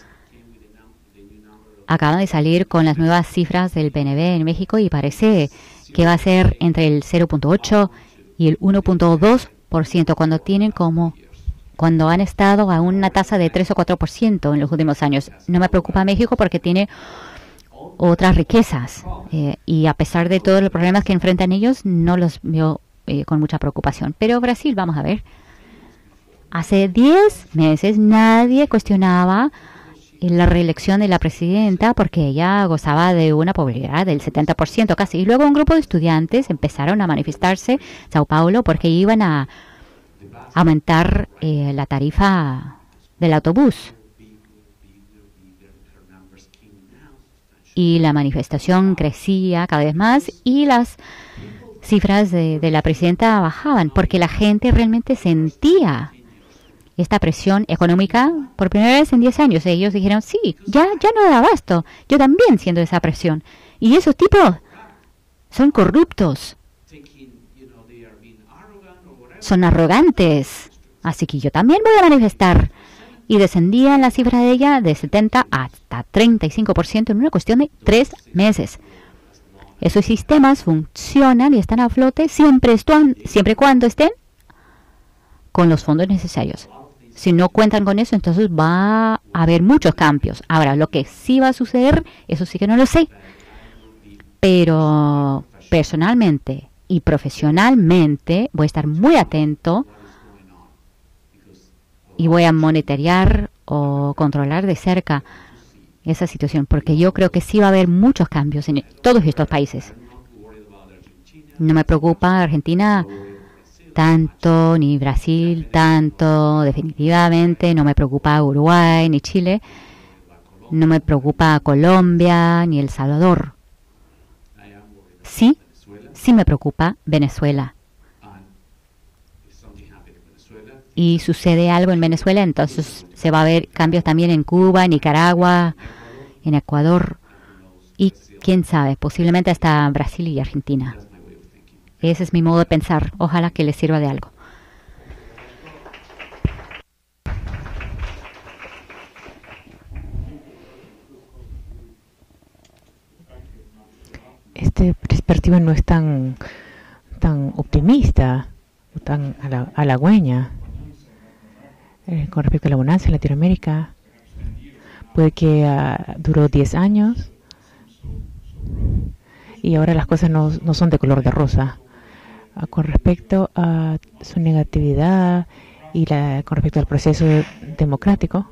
Acaban de salir con las nuevas cifras del PNB en México y parece que va a ser entre el 0.8 y el 1.2%, cuando han estado a una tasa de 3 o 4% en los últimos años. No me preocupa México porque tiene otras riquezas, y a pesar de todos los problemas que enfrentan ellos, no los veo con mucha preocupación. Pero Brasil, vamos a ver. Hace 10 meses nadie cuestionaba la reelección de la presidenta porque ella gozaba de una popularidad del 70% casi. Y luego un grupo de estudiantes empezaron a manifestarse en Sao Paulo porque iban a aumentar la tarifa del autobús. Y la manifestación crecía cada vez más y las cifras de la presidenta bajaban porque la gente realmente sentía esta presión económica por primera vez en 10 años. Ellos dijeron, sí, ya no da abasto. Yo también siento esa presión. Y esos tipos son corruptos. Son arrogantes. Así que yo también voy a manifestar. y descendían la cifra de ella de 70 hasta 35% en una cuestión de 3 meses. Esos sistemas funcionan y están a flote siempre y cuando estén con los fondos necesarios. Si no cuentan con eso, entonces va a haber muchos cambios. Ahora, lo que sí va a suceder, eso sí que no lo sé. Pero personalmente y profesionalmente voy a estar muy atento y voy a monitorear o controlar de cerca esa situación, porque yo creo que sí va a haber muchos cambios en todos estos países. No me preocupa Argentina tanto, ni Brasil tanto, definitivamente. No me preocupa Uruguay, ni Chile. No me preocupa Colombia, ni El Salvador. Sí me preocupa Venezuela. Y sucede algo en Venezuela, entonces se va a ver cambios también en Cuba, Nicaragua, en Ecuador y quién sabe, posiblemente hasta Brasil y Argentina. Ese es mi modo de pensar. Ojalá que les sirva de algo. Esta perspectiva no es tan optimista o tan halagüeña con respecto a la bonanza en Latinoamérica. Puede que duró 10 años y ahora las cosas no son de color de rosa. Con respecto a su negatividad y con respecto al proceso democrático,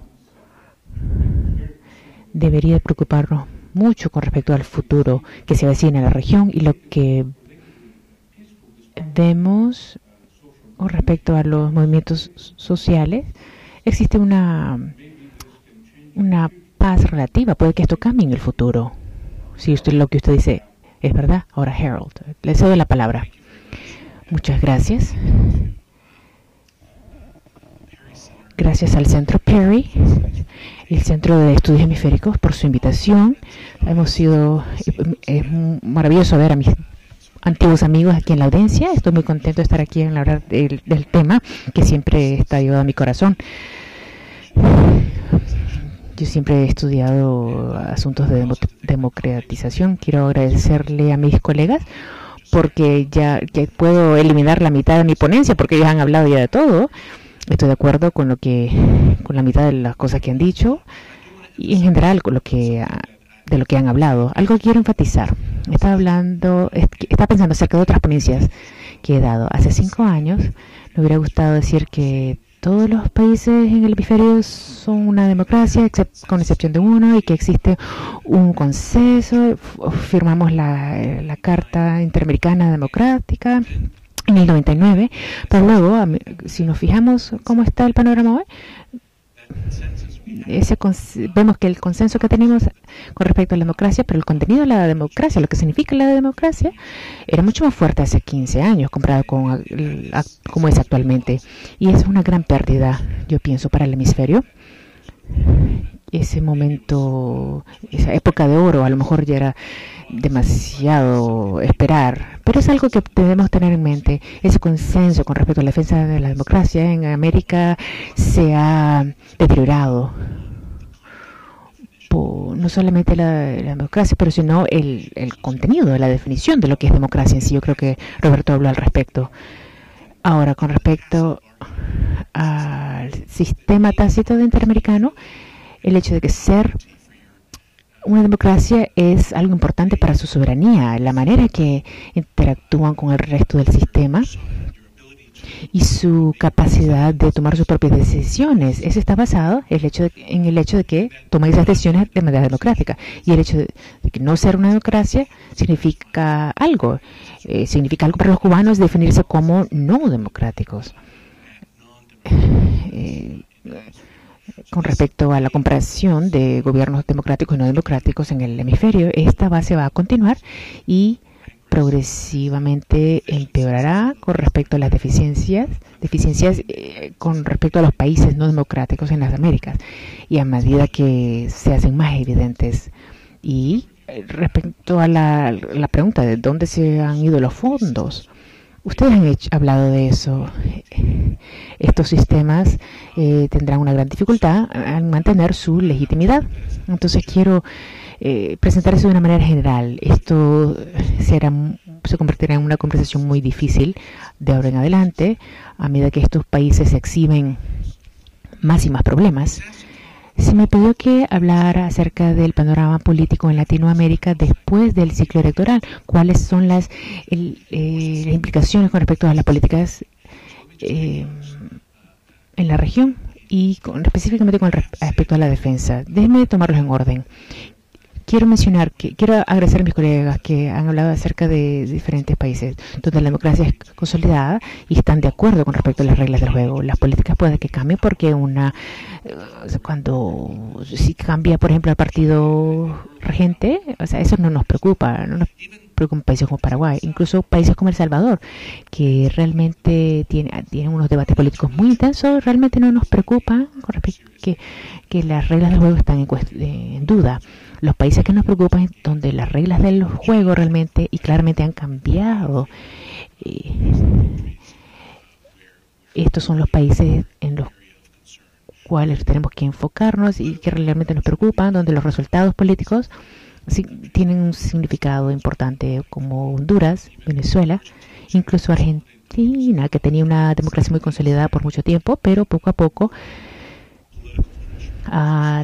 debería preocuparnos mucho con respecto al futuro que se avecina en la región y lo que vemos con respecto a los movimientos sociales. Existe una paz relativa. Puede que esto cambie en el futuro. Si lo que usted dice es verdad. Ahora, Harold, le cedo la palabra. Muchas gracias. Gracias al Centro Perry y el Centro de Estudios Hemisféricos por su invitación. Es maravilloso ver a mis antiguos amigos aquí en la audiencia. Estoy muy contento de estar aquí en la hora del tema que siempre está llevado a mi corazón. Yo siempre he estudiado asuntos de democratización. Quiero agradecerle a mis colegas porque ya puedo eliminar la mitad de mi ponencia porque ellos han hablado ya de todo. Estoy de acuerdo con la mitad de las cosas que han dicho y en general con de lo que han hablado. Algo que quiero enfatizar. Estaba pensando acerca de otras ponencias que he dado. Hace 5 años me hubiera gustado decir que todos los países en el hemisferio son una democracia, con excepción de uno, y que existe un consenso. Firmamos la Carta Interamericana Democrática en el 99, pero luego, si nos fijamos cómo está el panorama hoy, vemos que el consenso que tenemos con respecto a la democracia, pero el contenido de la democracia, lo que significa la democracia, era mucho más fuerte hace 15 años comparado con como es actualmente. Y es una gran pérdida, yo pienso, para el hemisferio. Ese momento, esa época de oro, a lo mejor ya era demasiado esperar, pero es algo que debemos tener en mente. Ese consenso con respecto a la defensa de la democracia en América se ha deteriorado. No solamente la democracia, pero sino el contenido, la definición de lo que es democracia en sí. Yo creo que Roberto habló al respecto. Ahora, con respecto al sistema tácito interamericano, el hecho de que ser una democracia es algo importante para su soberanía, la manera que interactúan con el resto del sistema y su capacidad de tomar sus propias decisiones. Eso está basado en el hecho de que toman esas decisiones de manera democrática. Y el hecho de que no ser una democracia significa algo. Significa algo para los cubanos definirse como no democráticos. Con respecto a la comparación de gobiernos democráticos y no democráticos en el hemisferio, esta base va a continuar y progresivamente empeorará con respecto a las deficiencias con respecto a los países no democráticos en las Américas, y a medida que se hacen más evidentes. Y respecto a la pregunta de dónde se han ido los fondos, Ustedes han hablado de eso. Estos sistemas tendrán una gran dificultad en mantener su legitimidad. Entonces quiero presentar eso de una manera general. Esto se convertirá en una conversación muy difícil de ahora en adelante, a medida que estos países se exhiben más y más problemas. Se me pidió que hablara acerca del panorama político en Latinoamérica después del ciclo electoral. ¿Cuáles son las implicaciones con respecto a las políticas en la región y específicamente con respecto a la defensa? Déjenme tomarlos en orden. Quiero agradecer a mis colegas que han hablado acerca de diferentes países donde la democracia es consolidada y están de acuerdo con respecto a las reglas del juego. Las políticas pueden que cambien porque si cambia, por ejemplo, el partido regente, eso no nos preocupa, países como Paraguay, incluso países como El Salvador, que realmente tienen unos debates políticos muy intensos. Realmente no nos preocupa con respecto que las reglas del juego están en duda. Los países que nos preocupan es donde las reglas del juego realmente y claramente han cambiado. Estos son los países en los cuales tenemos que enfocarnos y que realmente nos preocupan, donde los resultados políticos sí tienen un significado importante, como Honduras, Venezuela, incluso Argentina, que tenía una democracia muy consolidada por mucho tiempo, pero poco a poco ha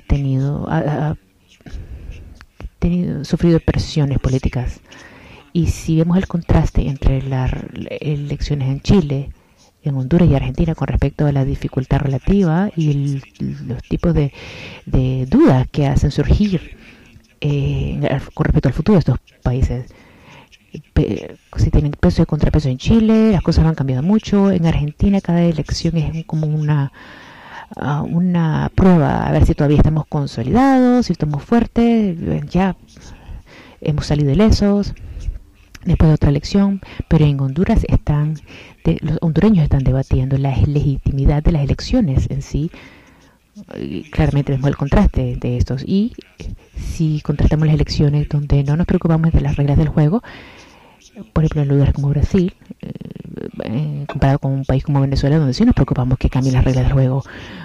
sufrido presiones políticas. Y si vemos el contraste entre las elecciones en Chile, en Honduras y Argentina con respecto a la dificultad relativa y los tipos de dudas que hacen surgir con respecto al futuro de estos países. Si tienen peso y contrapeso en Chile, las cosas no han cambiado mucho. En Argentina cada elección es como una prueba a ver si todavía estamos consolidados, si estamos fuertes. Ya hemos salido ilesos después de otra elección, pero en Honduras los hondureños están debatiendo la legitimidad de las elecciones en sí. Claramente vemos el contraste de estos, y si contrastamos las elecciones donde no nos preocupamos de las reglas del juego, por ejemplo en lugares como Brasil, comparado con un país como Venezuela, donde sí nos preocupamos que cambien las reglas del juego.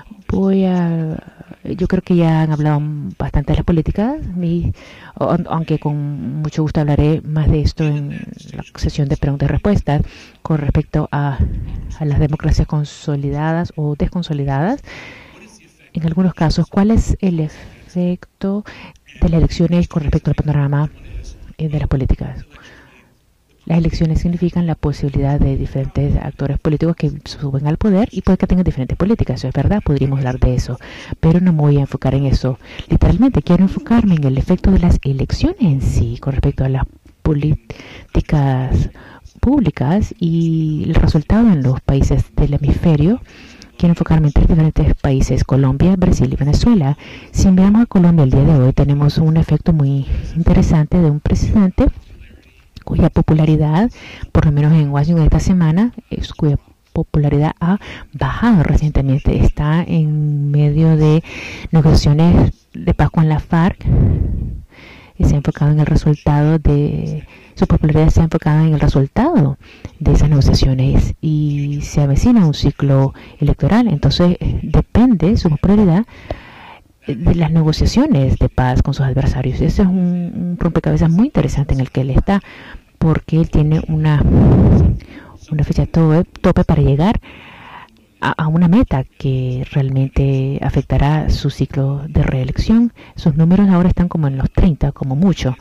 Yo creo que ya han hablado bastante de las políticas, aunque con mucho gusto hablaré más de esto en la sesión de preguntas y respuestas con respecto a las democracias consolidadas o desconsolidadas. En algunos casos, ¿cuál es el efecto de las elecciones con respecto al panorama de las políticas? Las elecciones significan la posibilidad de diferentes actores políticos que suben al poder y puede que tengan diferentes políticas. Eso es verdad, podríamos hablar de eso, pero no me voy a enfocar en eso. Literalmente quiero enfocarme en el efecto de las elecciones en sí con respecto a las políticas públicas y el resultado en los países del hemisferio. Quiero enfocarme en 3 diferentes países: Colombia, Brasil y Venezuela. Si miramos a Colombia el día de hoy, tenemos un efecto muy interesante de un presidente cuya popularidad, por lo menos en Washington esta semana, cuya popularidad ha bajado recientemente. Está en medio de negociaciones de paz con la FARC y se ha enfocado en el resultado de su popularidad, se ha enfocado en el resultado de esas negociaciones y se avecina un ciclo electoral. Entonces depende su popularidad de las negociaciones de paz con sus adversarios. Ese es un rompecabezas muy interesante en el que él está, porque él tiene una fecha tope para llegar a una meta que realmente afectará su ciclo de reelección. Sus números ahora están como en los 30, como mucho.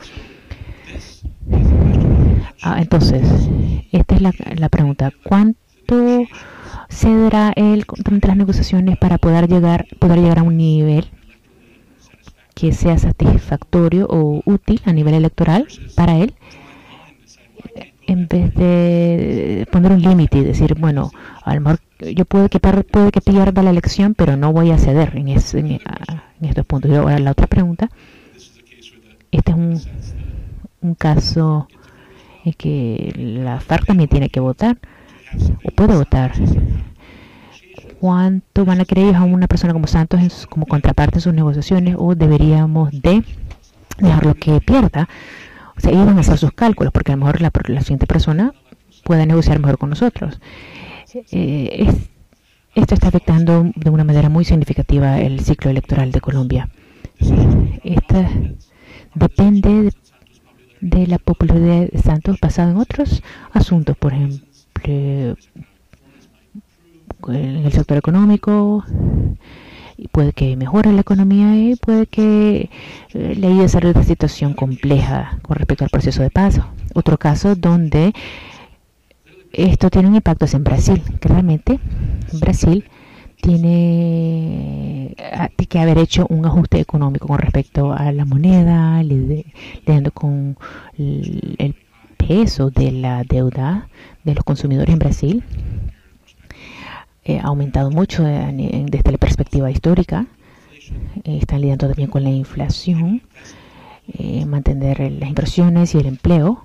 Entonces, esta es la pregunta: ¿cuánto cederá él durante las negociaciones para poder llegar a un nivel que sea satisfactorio o útil a nivel electoral para él, en vez de poner un límite y decir, bueno, a lo mejor yo puede que pierda la elección, pero no voy a ceder en estos puntos? Y ahora la otra pregunta: este es un caso en que la FARC también tiene que votar o puede votar. ¿Cuánto van a querer ellos a una persona como Santos como contraparte en sus negociaciones, o deberíamos de dejarlo que pierda? O sea, ellos van a hacer sus cálculos, porque a lo mejor la siguiente persona pueda negociar mejor con nosotros. Esto está afectando de una manera muy significativa el ciclo electoral de Colombia. Esta depende de la popularidad de Santos basada en otros asuntos, por ejemplo, en el sector económico, y puede que mejore la economía y puede que le ayude a salir de esta situación compleja con respecto al proceso de paz. Otro caso donde esto tiene un impacto es en Brasil. Claramente, Brasil tiene que haber hecho un ajuste económico con respecto a la moneda, lidiando con el peso de la deuda de los consumidores en Brasil. Ha aumentado mucho desde la perspectiva histórica. Están lidiando también con la inflación, mantener las inversiones y el empleo.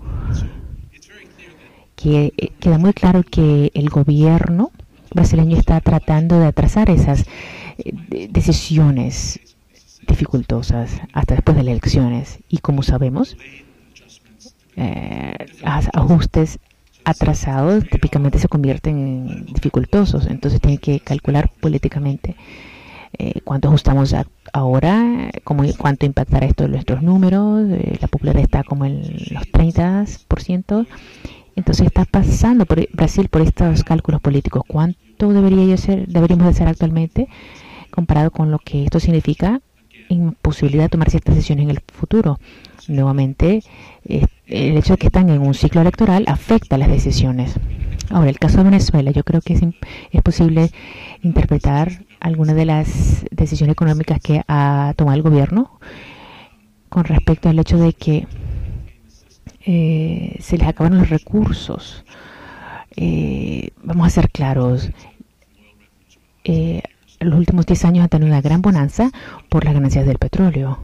Queda muy claro que el gobierno brasileño está tratando de atrasar esas decisiones dificultosas hasta después de las elecciones. Y como sabemos, ajustes atrasados típicamente se convierten en dificultosos. Entonces tiene que calcular políticamente cuánto ajustamos ahora, cuánto impactará esto en nuestros números. La popularidad está como en los 30%. Entonces está pasando por Brasil por estos cálculos políticos. ¿Cuánto deberíamos hacer actualmente comparado con lo que esto significa en posibilidad de tomar ciertas decisiones en el futuro? Nuevamente, el hecho de que están en un ciclo electoral afecta las decisiones. Ahora, el caso de Venezuela, yo creo que es posible interpretar algunas de las decisiones económicas que ha tomado el gobierno con respecto al hecho de que se les acabaron los recursos. Vamos a ser claros. Los últimos 10 años han tenido una gran bonanza por las ganancias del petróleo.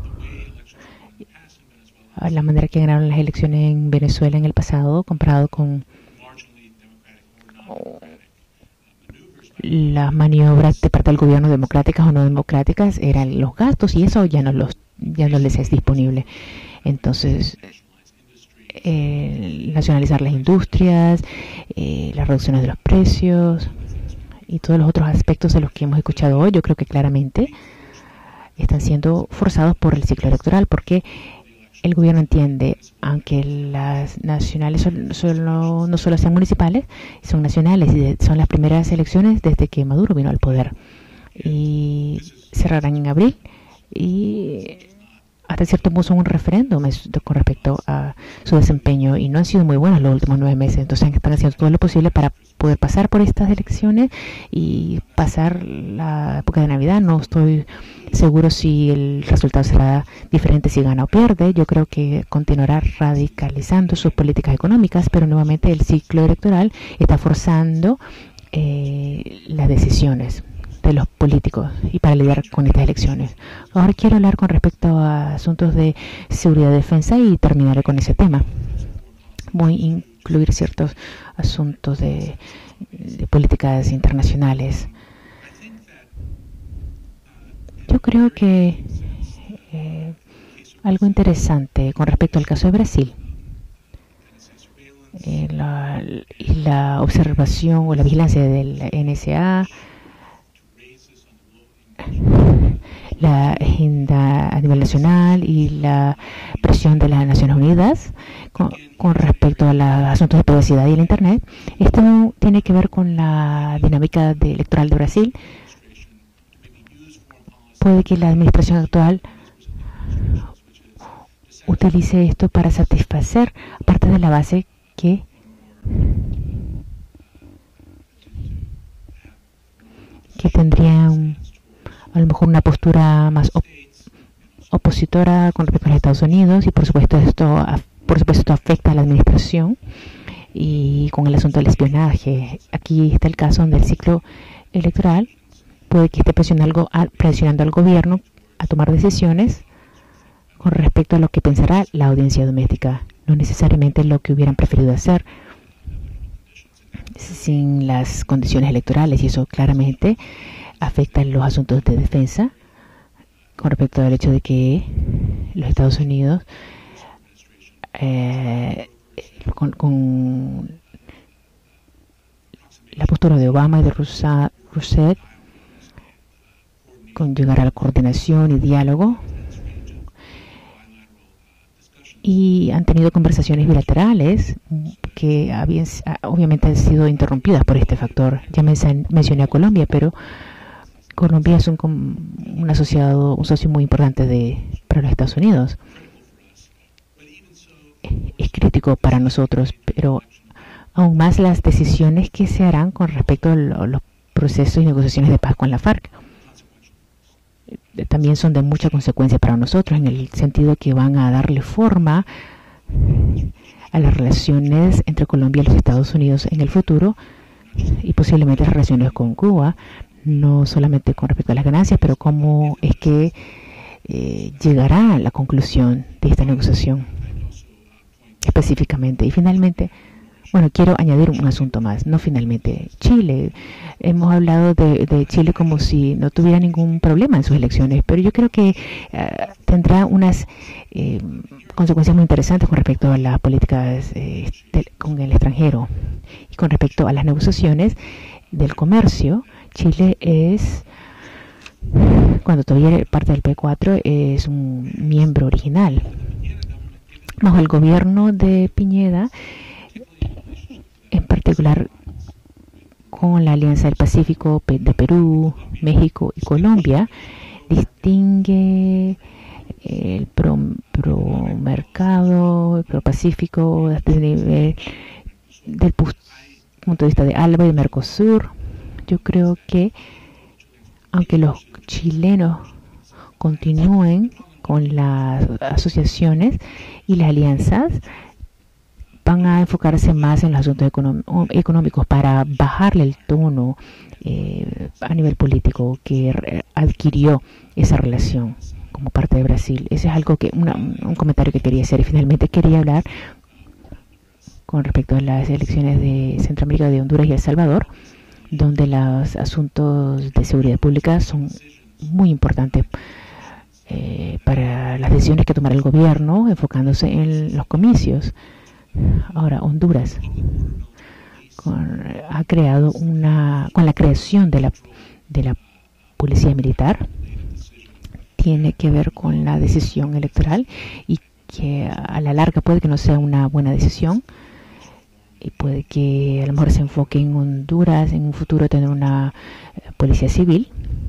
La manera que ganaron las elecciones en Venezuela en el pasado, comparado con las maniobras de parte del gobierno, democráticas o no democráticas, eran los gastos, y eso ya no les es disponible. Entonces, nacionalizar las industrias, las reducciones de los precios y todos los otros aspectos de los que hemos escuchado hoy, yo creo que claramente están siendo forzados por el ciclo electoral, porque el gobierno entiende, aunque las nacionales no solo sean municipales, son nacionales y son las primeras elecciones desde que Maduro vino al poder, y cerrarán en abril, y hasta cierto punto son un referéndum con respecto a su desempeño, y no han sido muy buenos los últimos 9 meses. Entonces están haciendo todo lo posible para poder pasar por estas elecciones y pasar la época de Navidad. No estoy seguro si el resultado será diferente si gana o pierde. Yo creo que continuará radicalizando sus políticas económicas, pero nuevamente el ciclo electoral está forzando las decisiones de los políticos y para lidiar con estas elecciones. Ahora quiero hablar con respecto a asuntos de seguridad y defensa y terminaré con ese tema. Voy a incluir ciertos asuntos de políticas internacionales. Yo creo que algo interesante con respecto al caso de Brasil, la observación o la vigilancia del NSA, la agenda a nivel nacional y la presión de las Naciones Unidas con respecto a los asuntos de privacidad y el Internet. Esto tiene que ver con la dinámica electoral de Brasil. Puede que la administración actual utilice esto para satisfacer parte de la base que tendría a lo mejor una postura más opositora con respecto a los Estados Unidos, y por supuesto esto afecta a la administración, y con el asunto del espionaje. Aquí está el caso donde el ciclo electoral puede que esté presionando al gobierno a tomar decisiones con respecto a lo que pensará la audiencia doméstica, no necesariamente lo que hubieran preferido hacer sin las condiciones electorales, y eso claramente afecta los asuntos de defensa con respecto al hecho de que los Estados Unidos con la postura de Obama y de Rousseff con llegar a la coordinación y diálogo, y han tenido conversaciones bilaterales que obviamente han sido interrumpidas por este factor. Ya mencioné a Colombia, pero Colombia es un asociado, un socio muy importante para los Estados Unidos. Es crítico para nosotros, pero aún más las decisiones que se harán con respecto a los procesos y negociaciones de paz con la FARC también son de mucha consecuencia para nosotros, en el sentido que van a darle forma a las relaciones entre Colombia y los Estados Unidos en el futuro, y posiblemente las relaciones con Cuba, no solamente con respecto a las ganancias, pero cómo es que llegará a la conclusión de esta negociación específicamente. Y finalmente, bueno, quiero añadir un asunto más, no finalmente. Chile, hemos hablado de Chile como si no tuviera ningún problema en sus elecciones, pero yo creo que tendrá unas consecuencias muy interesantes con respecto a las políticas con el extranjero y con respecto a las negociaciones del comercio. Chile es, cuando todavía era parte del P4, es un miembro original. Bajo el gobierno de Piñera, en particular con la Alianza del Pacífico de Perú, México y Colombia, distingue el pro-mercado, el pro-pacífico desde el nivel del punto de vista de ALBA y de Mercosur. Yo creo que aunque los chilenos continúen con las asociaciones y las alianzas, van a enfocarse más en los asuntos económicos para bajarle el tono a nivel político que adquirió esa relación como parte de Brasil. Ese es algo un comentario que quería hacer. Y finalmente quería hablar con respecto a las elecciones de Centroamérica, de Honduras y El Salvador, donde los asuntos de seguridad pública son muy importantes para las decisiones que tomará el gobierno, enfocándose en los comicios. Ahora, Honduras ha creado con la creación de la policía militar, tiene que ver con la decisión electoral, y que a la larga puede que no sea una buena decisión, y puede que a lo mejor se enfoque en Honduras en un futuro tener una policía civil.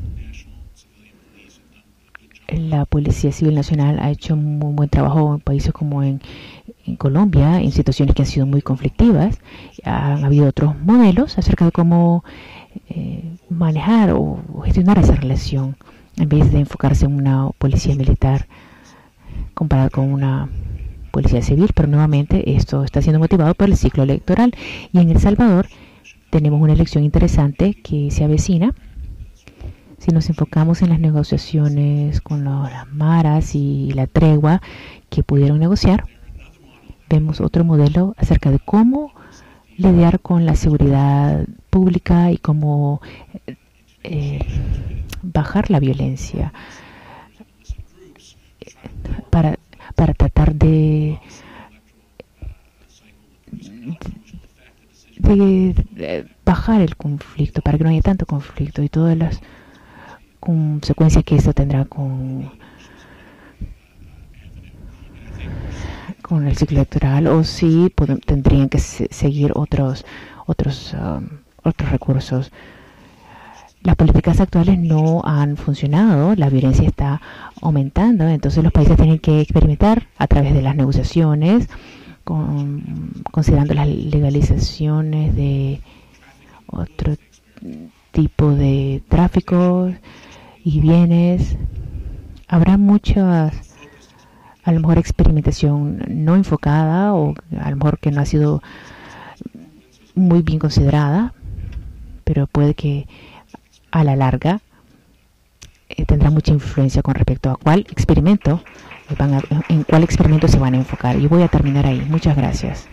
La Policía Civil Nacional ha hecho un muy buen trabajo en países como en Colombia, en situaciones que han sido muy conflictivas. Han habido otros modelos acerca de cómo manejar o gestionar esa relación, en vez de enfocarse en una policía militar comparada con una policía civil. Pero nuevamente esto está siendo motivado por el ciclo electoral. Y en El Salvador tenemos una elección interesante que se avecina. Si nos enfocamos en las negociaciones con las maras y la tregua que pudieron negociar, vemos otro modelo acerca de cómo lidiar con la seguridad pública y cómo bajar la violencia para tratar de bajar el conflicto, para que no haya tanto conflicto y todas las consecuencias que esto tendrá con el ciclo electoral, o si tendrían que seguir otros recursos. Las políticas actuales no han funcionado, la violencia está aumentando, entonces los países tienen que experimentar a través de las negociaciones, considerando las legalizaciones de otro tipo de tráfico y bienes. Habrá muchas, a lo mejor, experimentación no enfocada, o a lo mejor que no ha sido muy bien considerada, pero puede que a la larga tendrá mucha influencia con respecto a en cuál experimento se van a enfocar. Y voy a terminar ahí. Muchas gracias.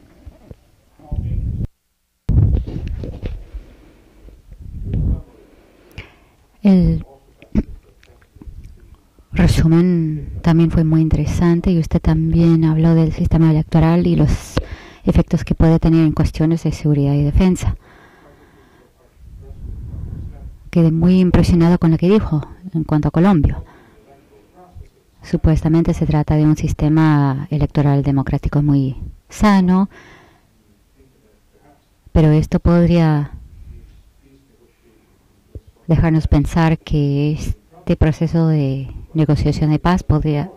El resumen también fue muy interesante, y usted también habló del sistema electoral y los efectos que puede tener en cuestiones de seguridad y defensa. quedé muy impresionado con lo que dijo en cuanto a Colombia. Supuestamente se trata de un sistema electoral democrático muy sano, pero esto podría dejarnos pensar que este proceso de negociación de paz podría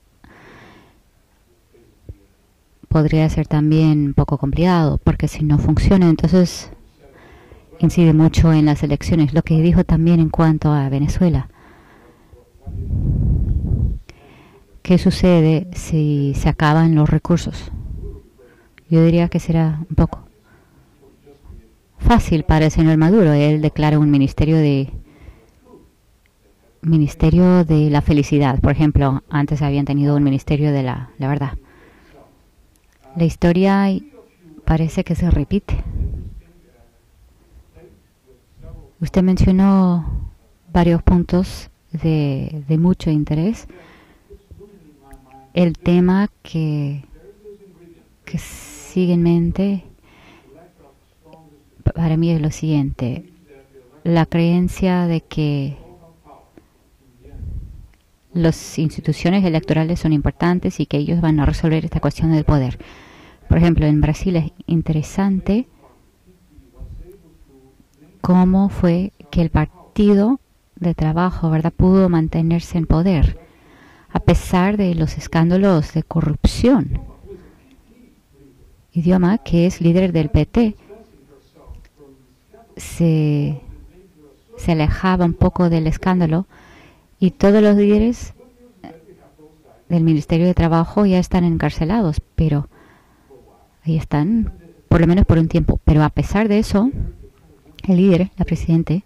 ser también un poco complicado, porque si no funciona, entonces incide mucho en las elecciones. Lo que dijo también en cuanto a Venezuela. ¿Qué sucede si se acaban los recursos? Yo diría que será un poco fácil para el señor Maduro. Él declara un ministerio de la felicidad. Por ejemplo, antes habían tenido un ministerio de la verdad. La historia parece que se repite. Usted mencionó varios puntos de mucho interés. El tema que sigue en mente para mí es lo siguiente: la creencia de que las instituciones electorales son importantes y que ellos van a resolver esta cuestión del poder. Por ejemplo, en Brasil es interesante cómo fue que el Partido de Trabajo, ¿verdad?, pudo mantenerse en poder a pesar de los escándalos de corrupción. Idioma, que es líder del PT, se alejaba un poco del escándalo, y todos los líderes del Ministerio de Trabajo ya están encarcelados, pero ahí están, por lo menos por un tiempo. Pero a pesar de eso, el líder, la presidente,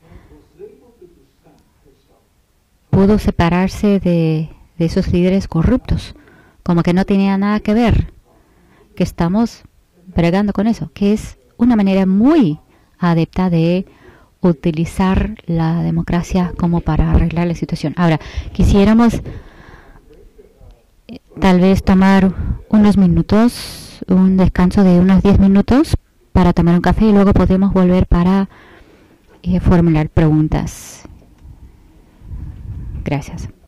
pudo separarse de esos líderes corruptos, como que no tenía nada que ver, que estamos bregando con eso, que es una manera muy adepta de utilizar la democracia como para arreglar la situación. Ahora, quisiéramos tal vez tomar unos minutos, un descanso de unos 10 minutos para tomar un café, y luego podemos volver para formular preguntas. Gracias.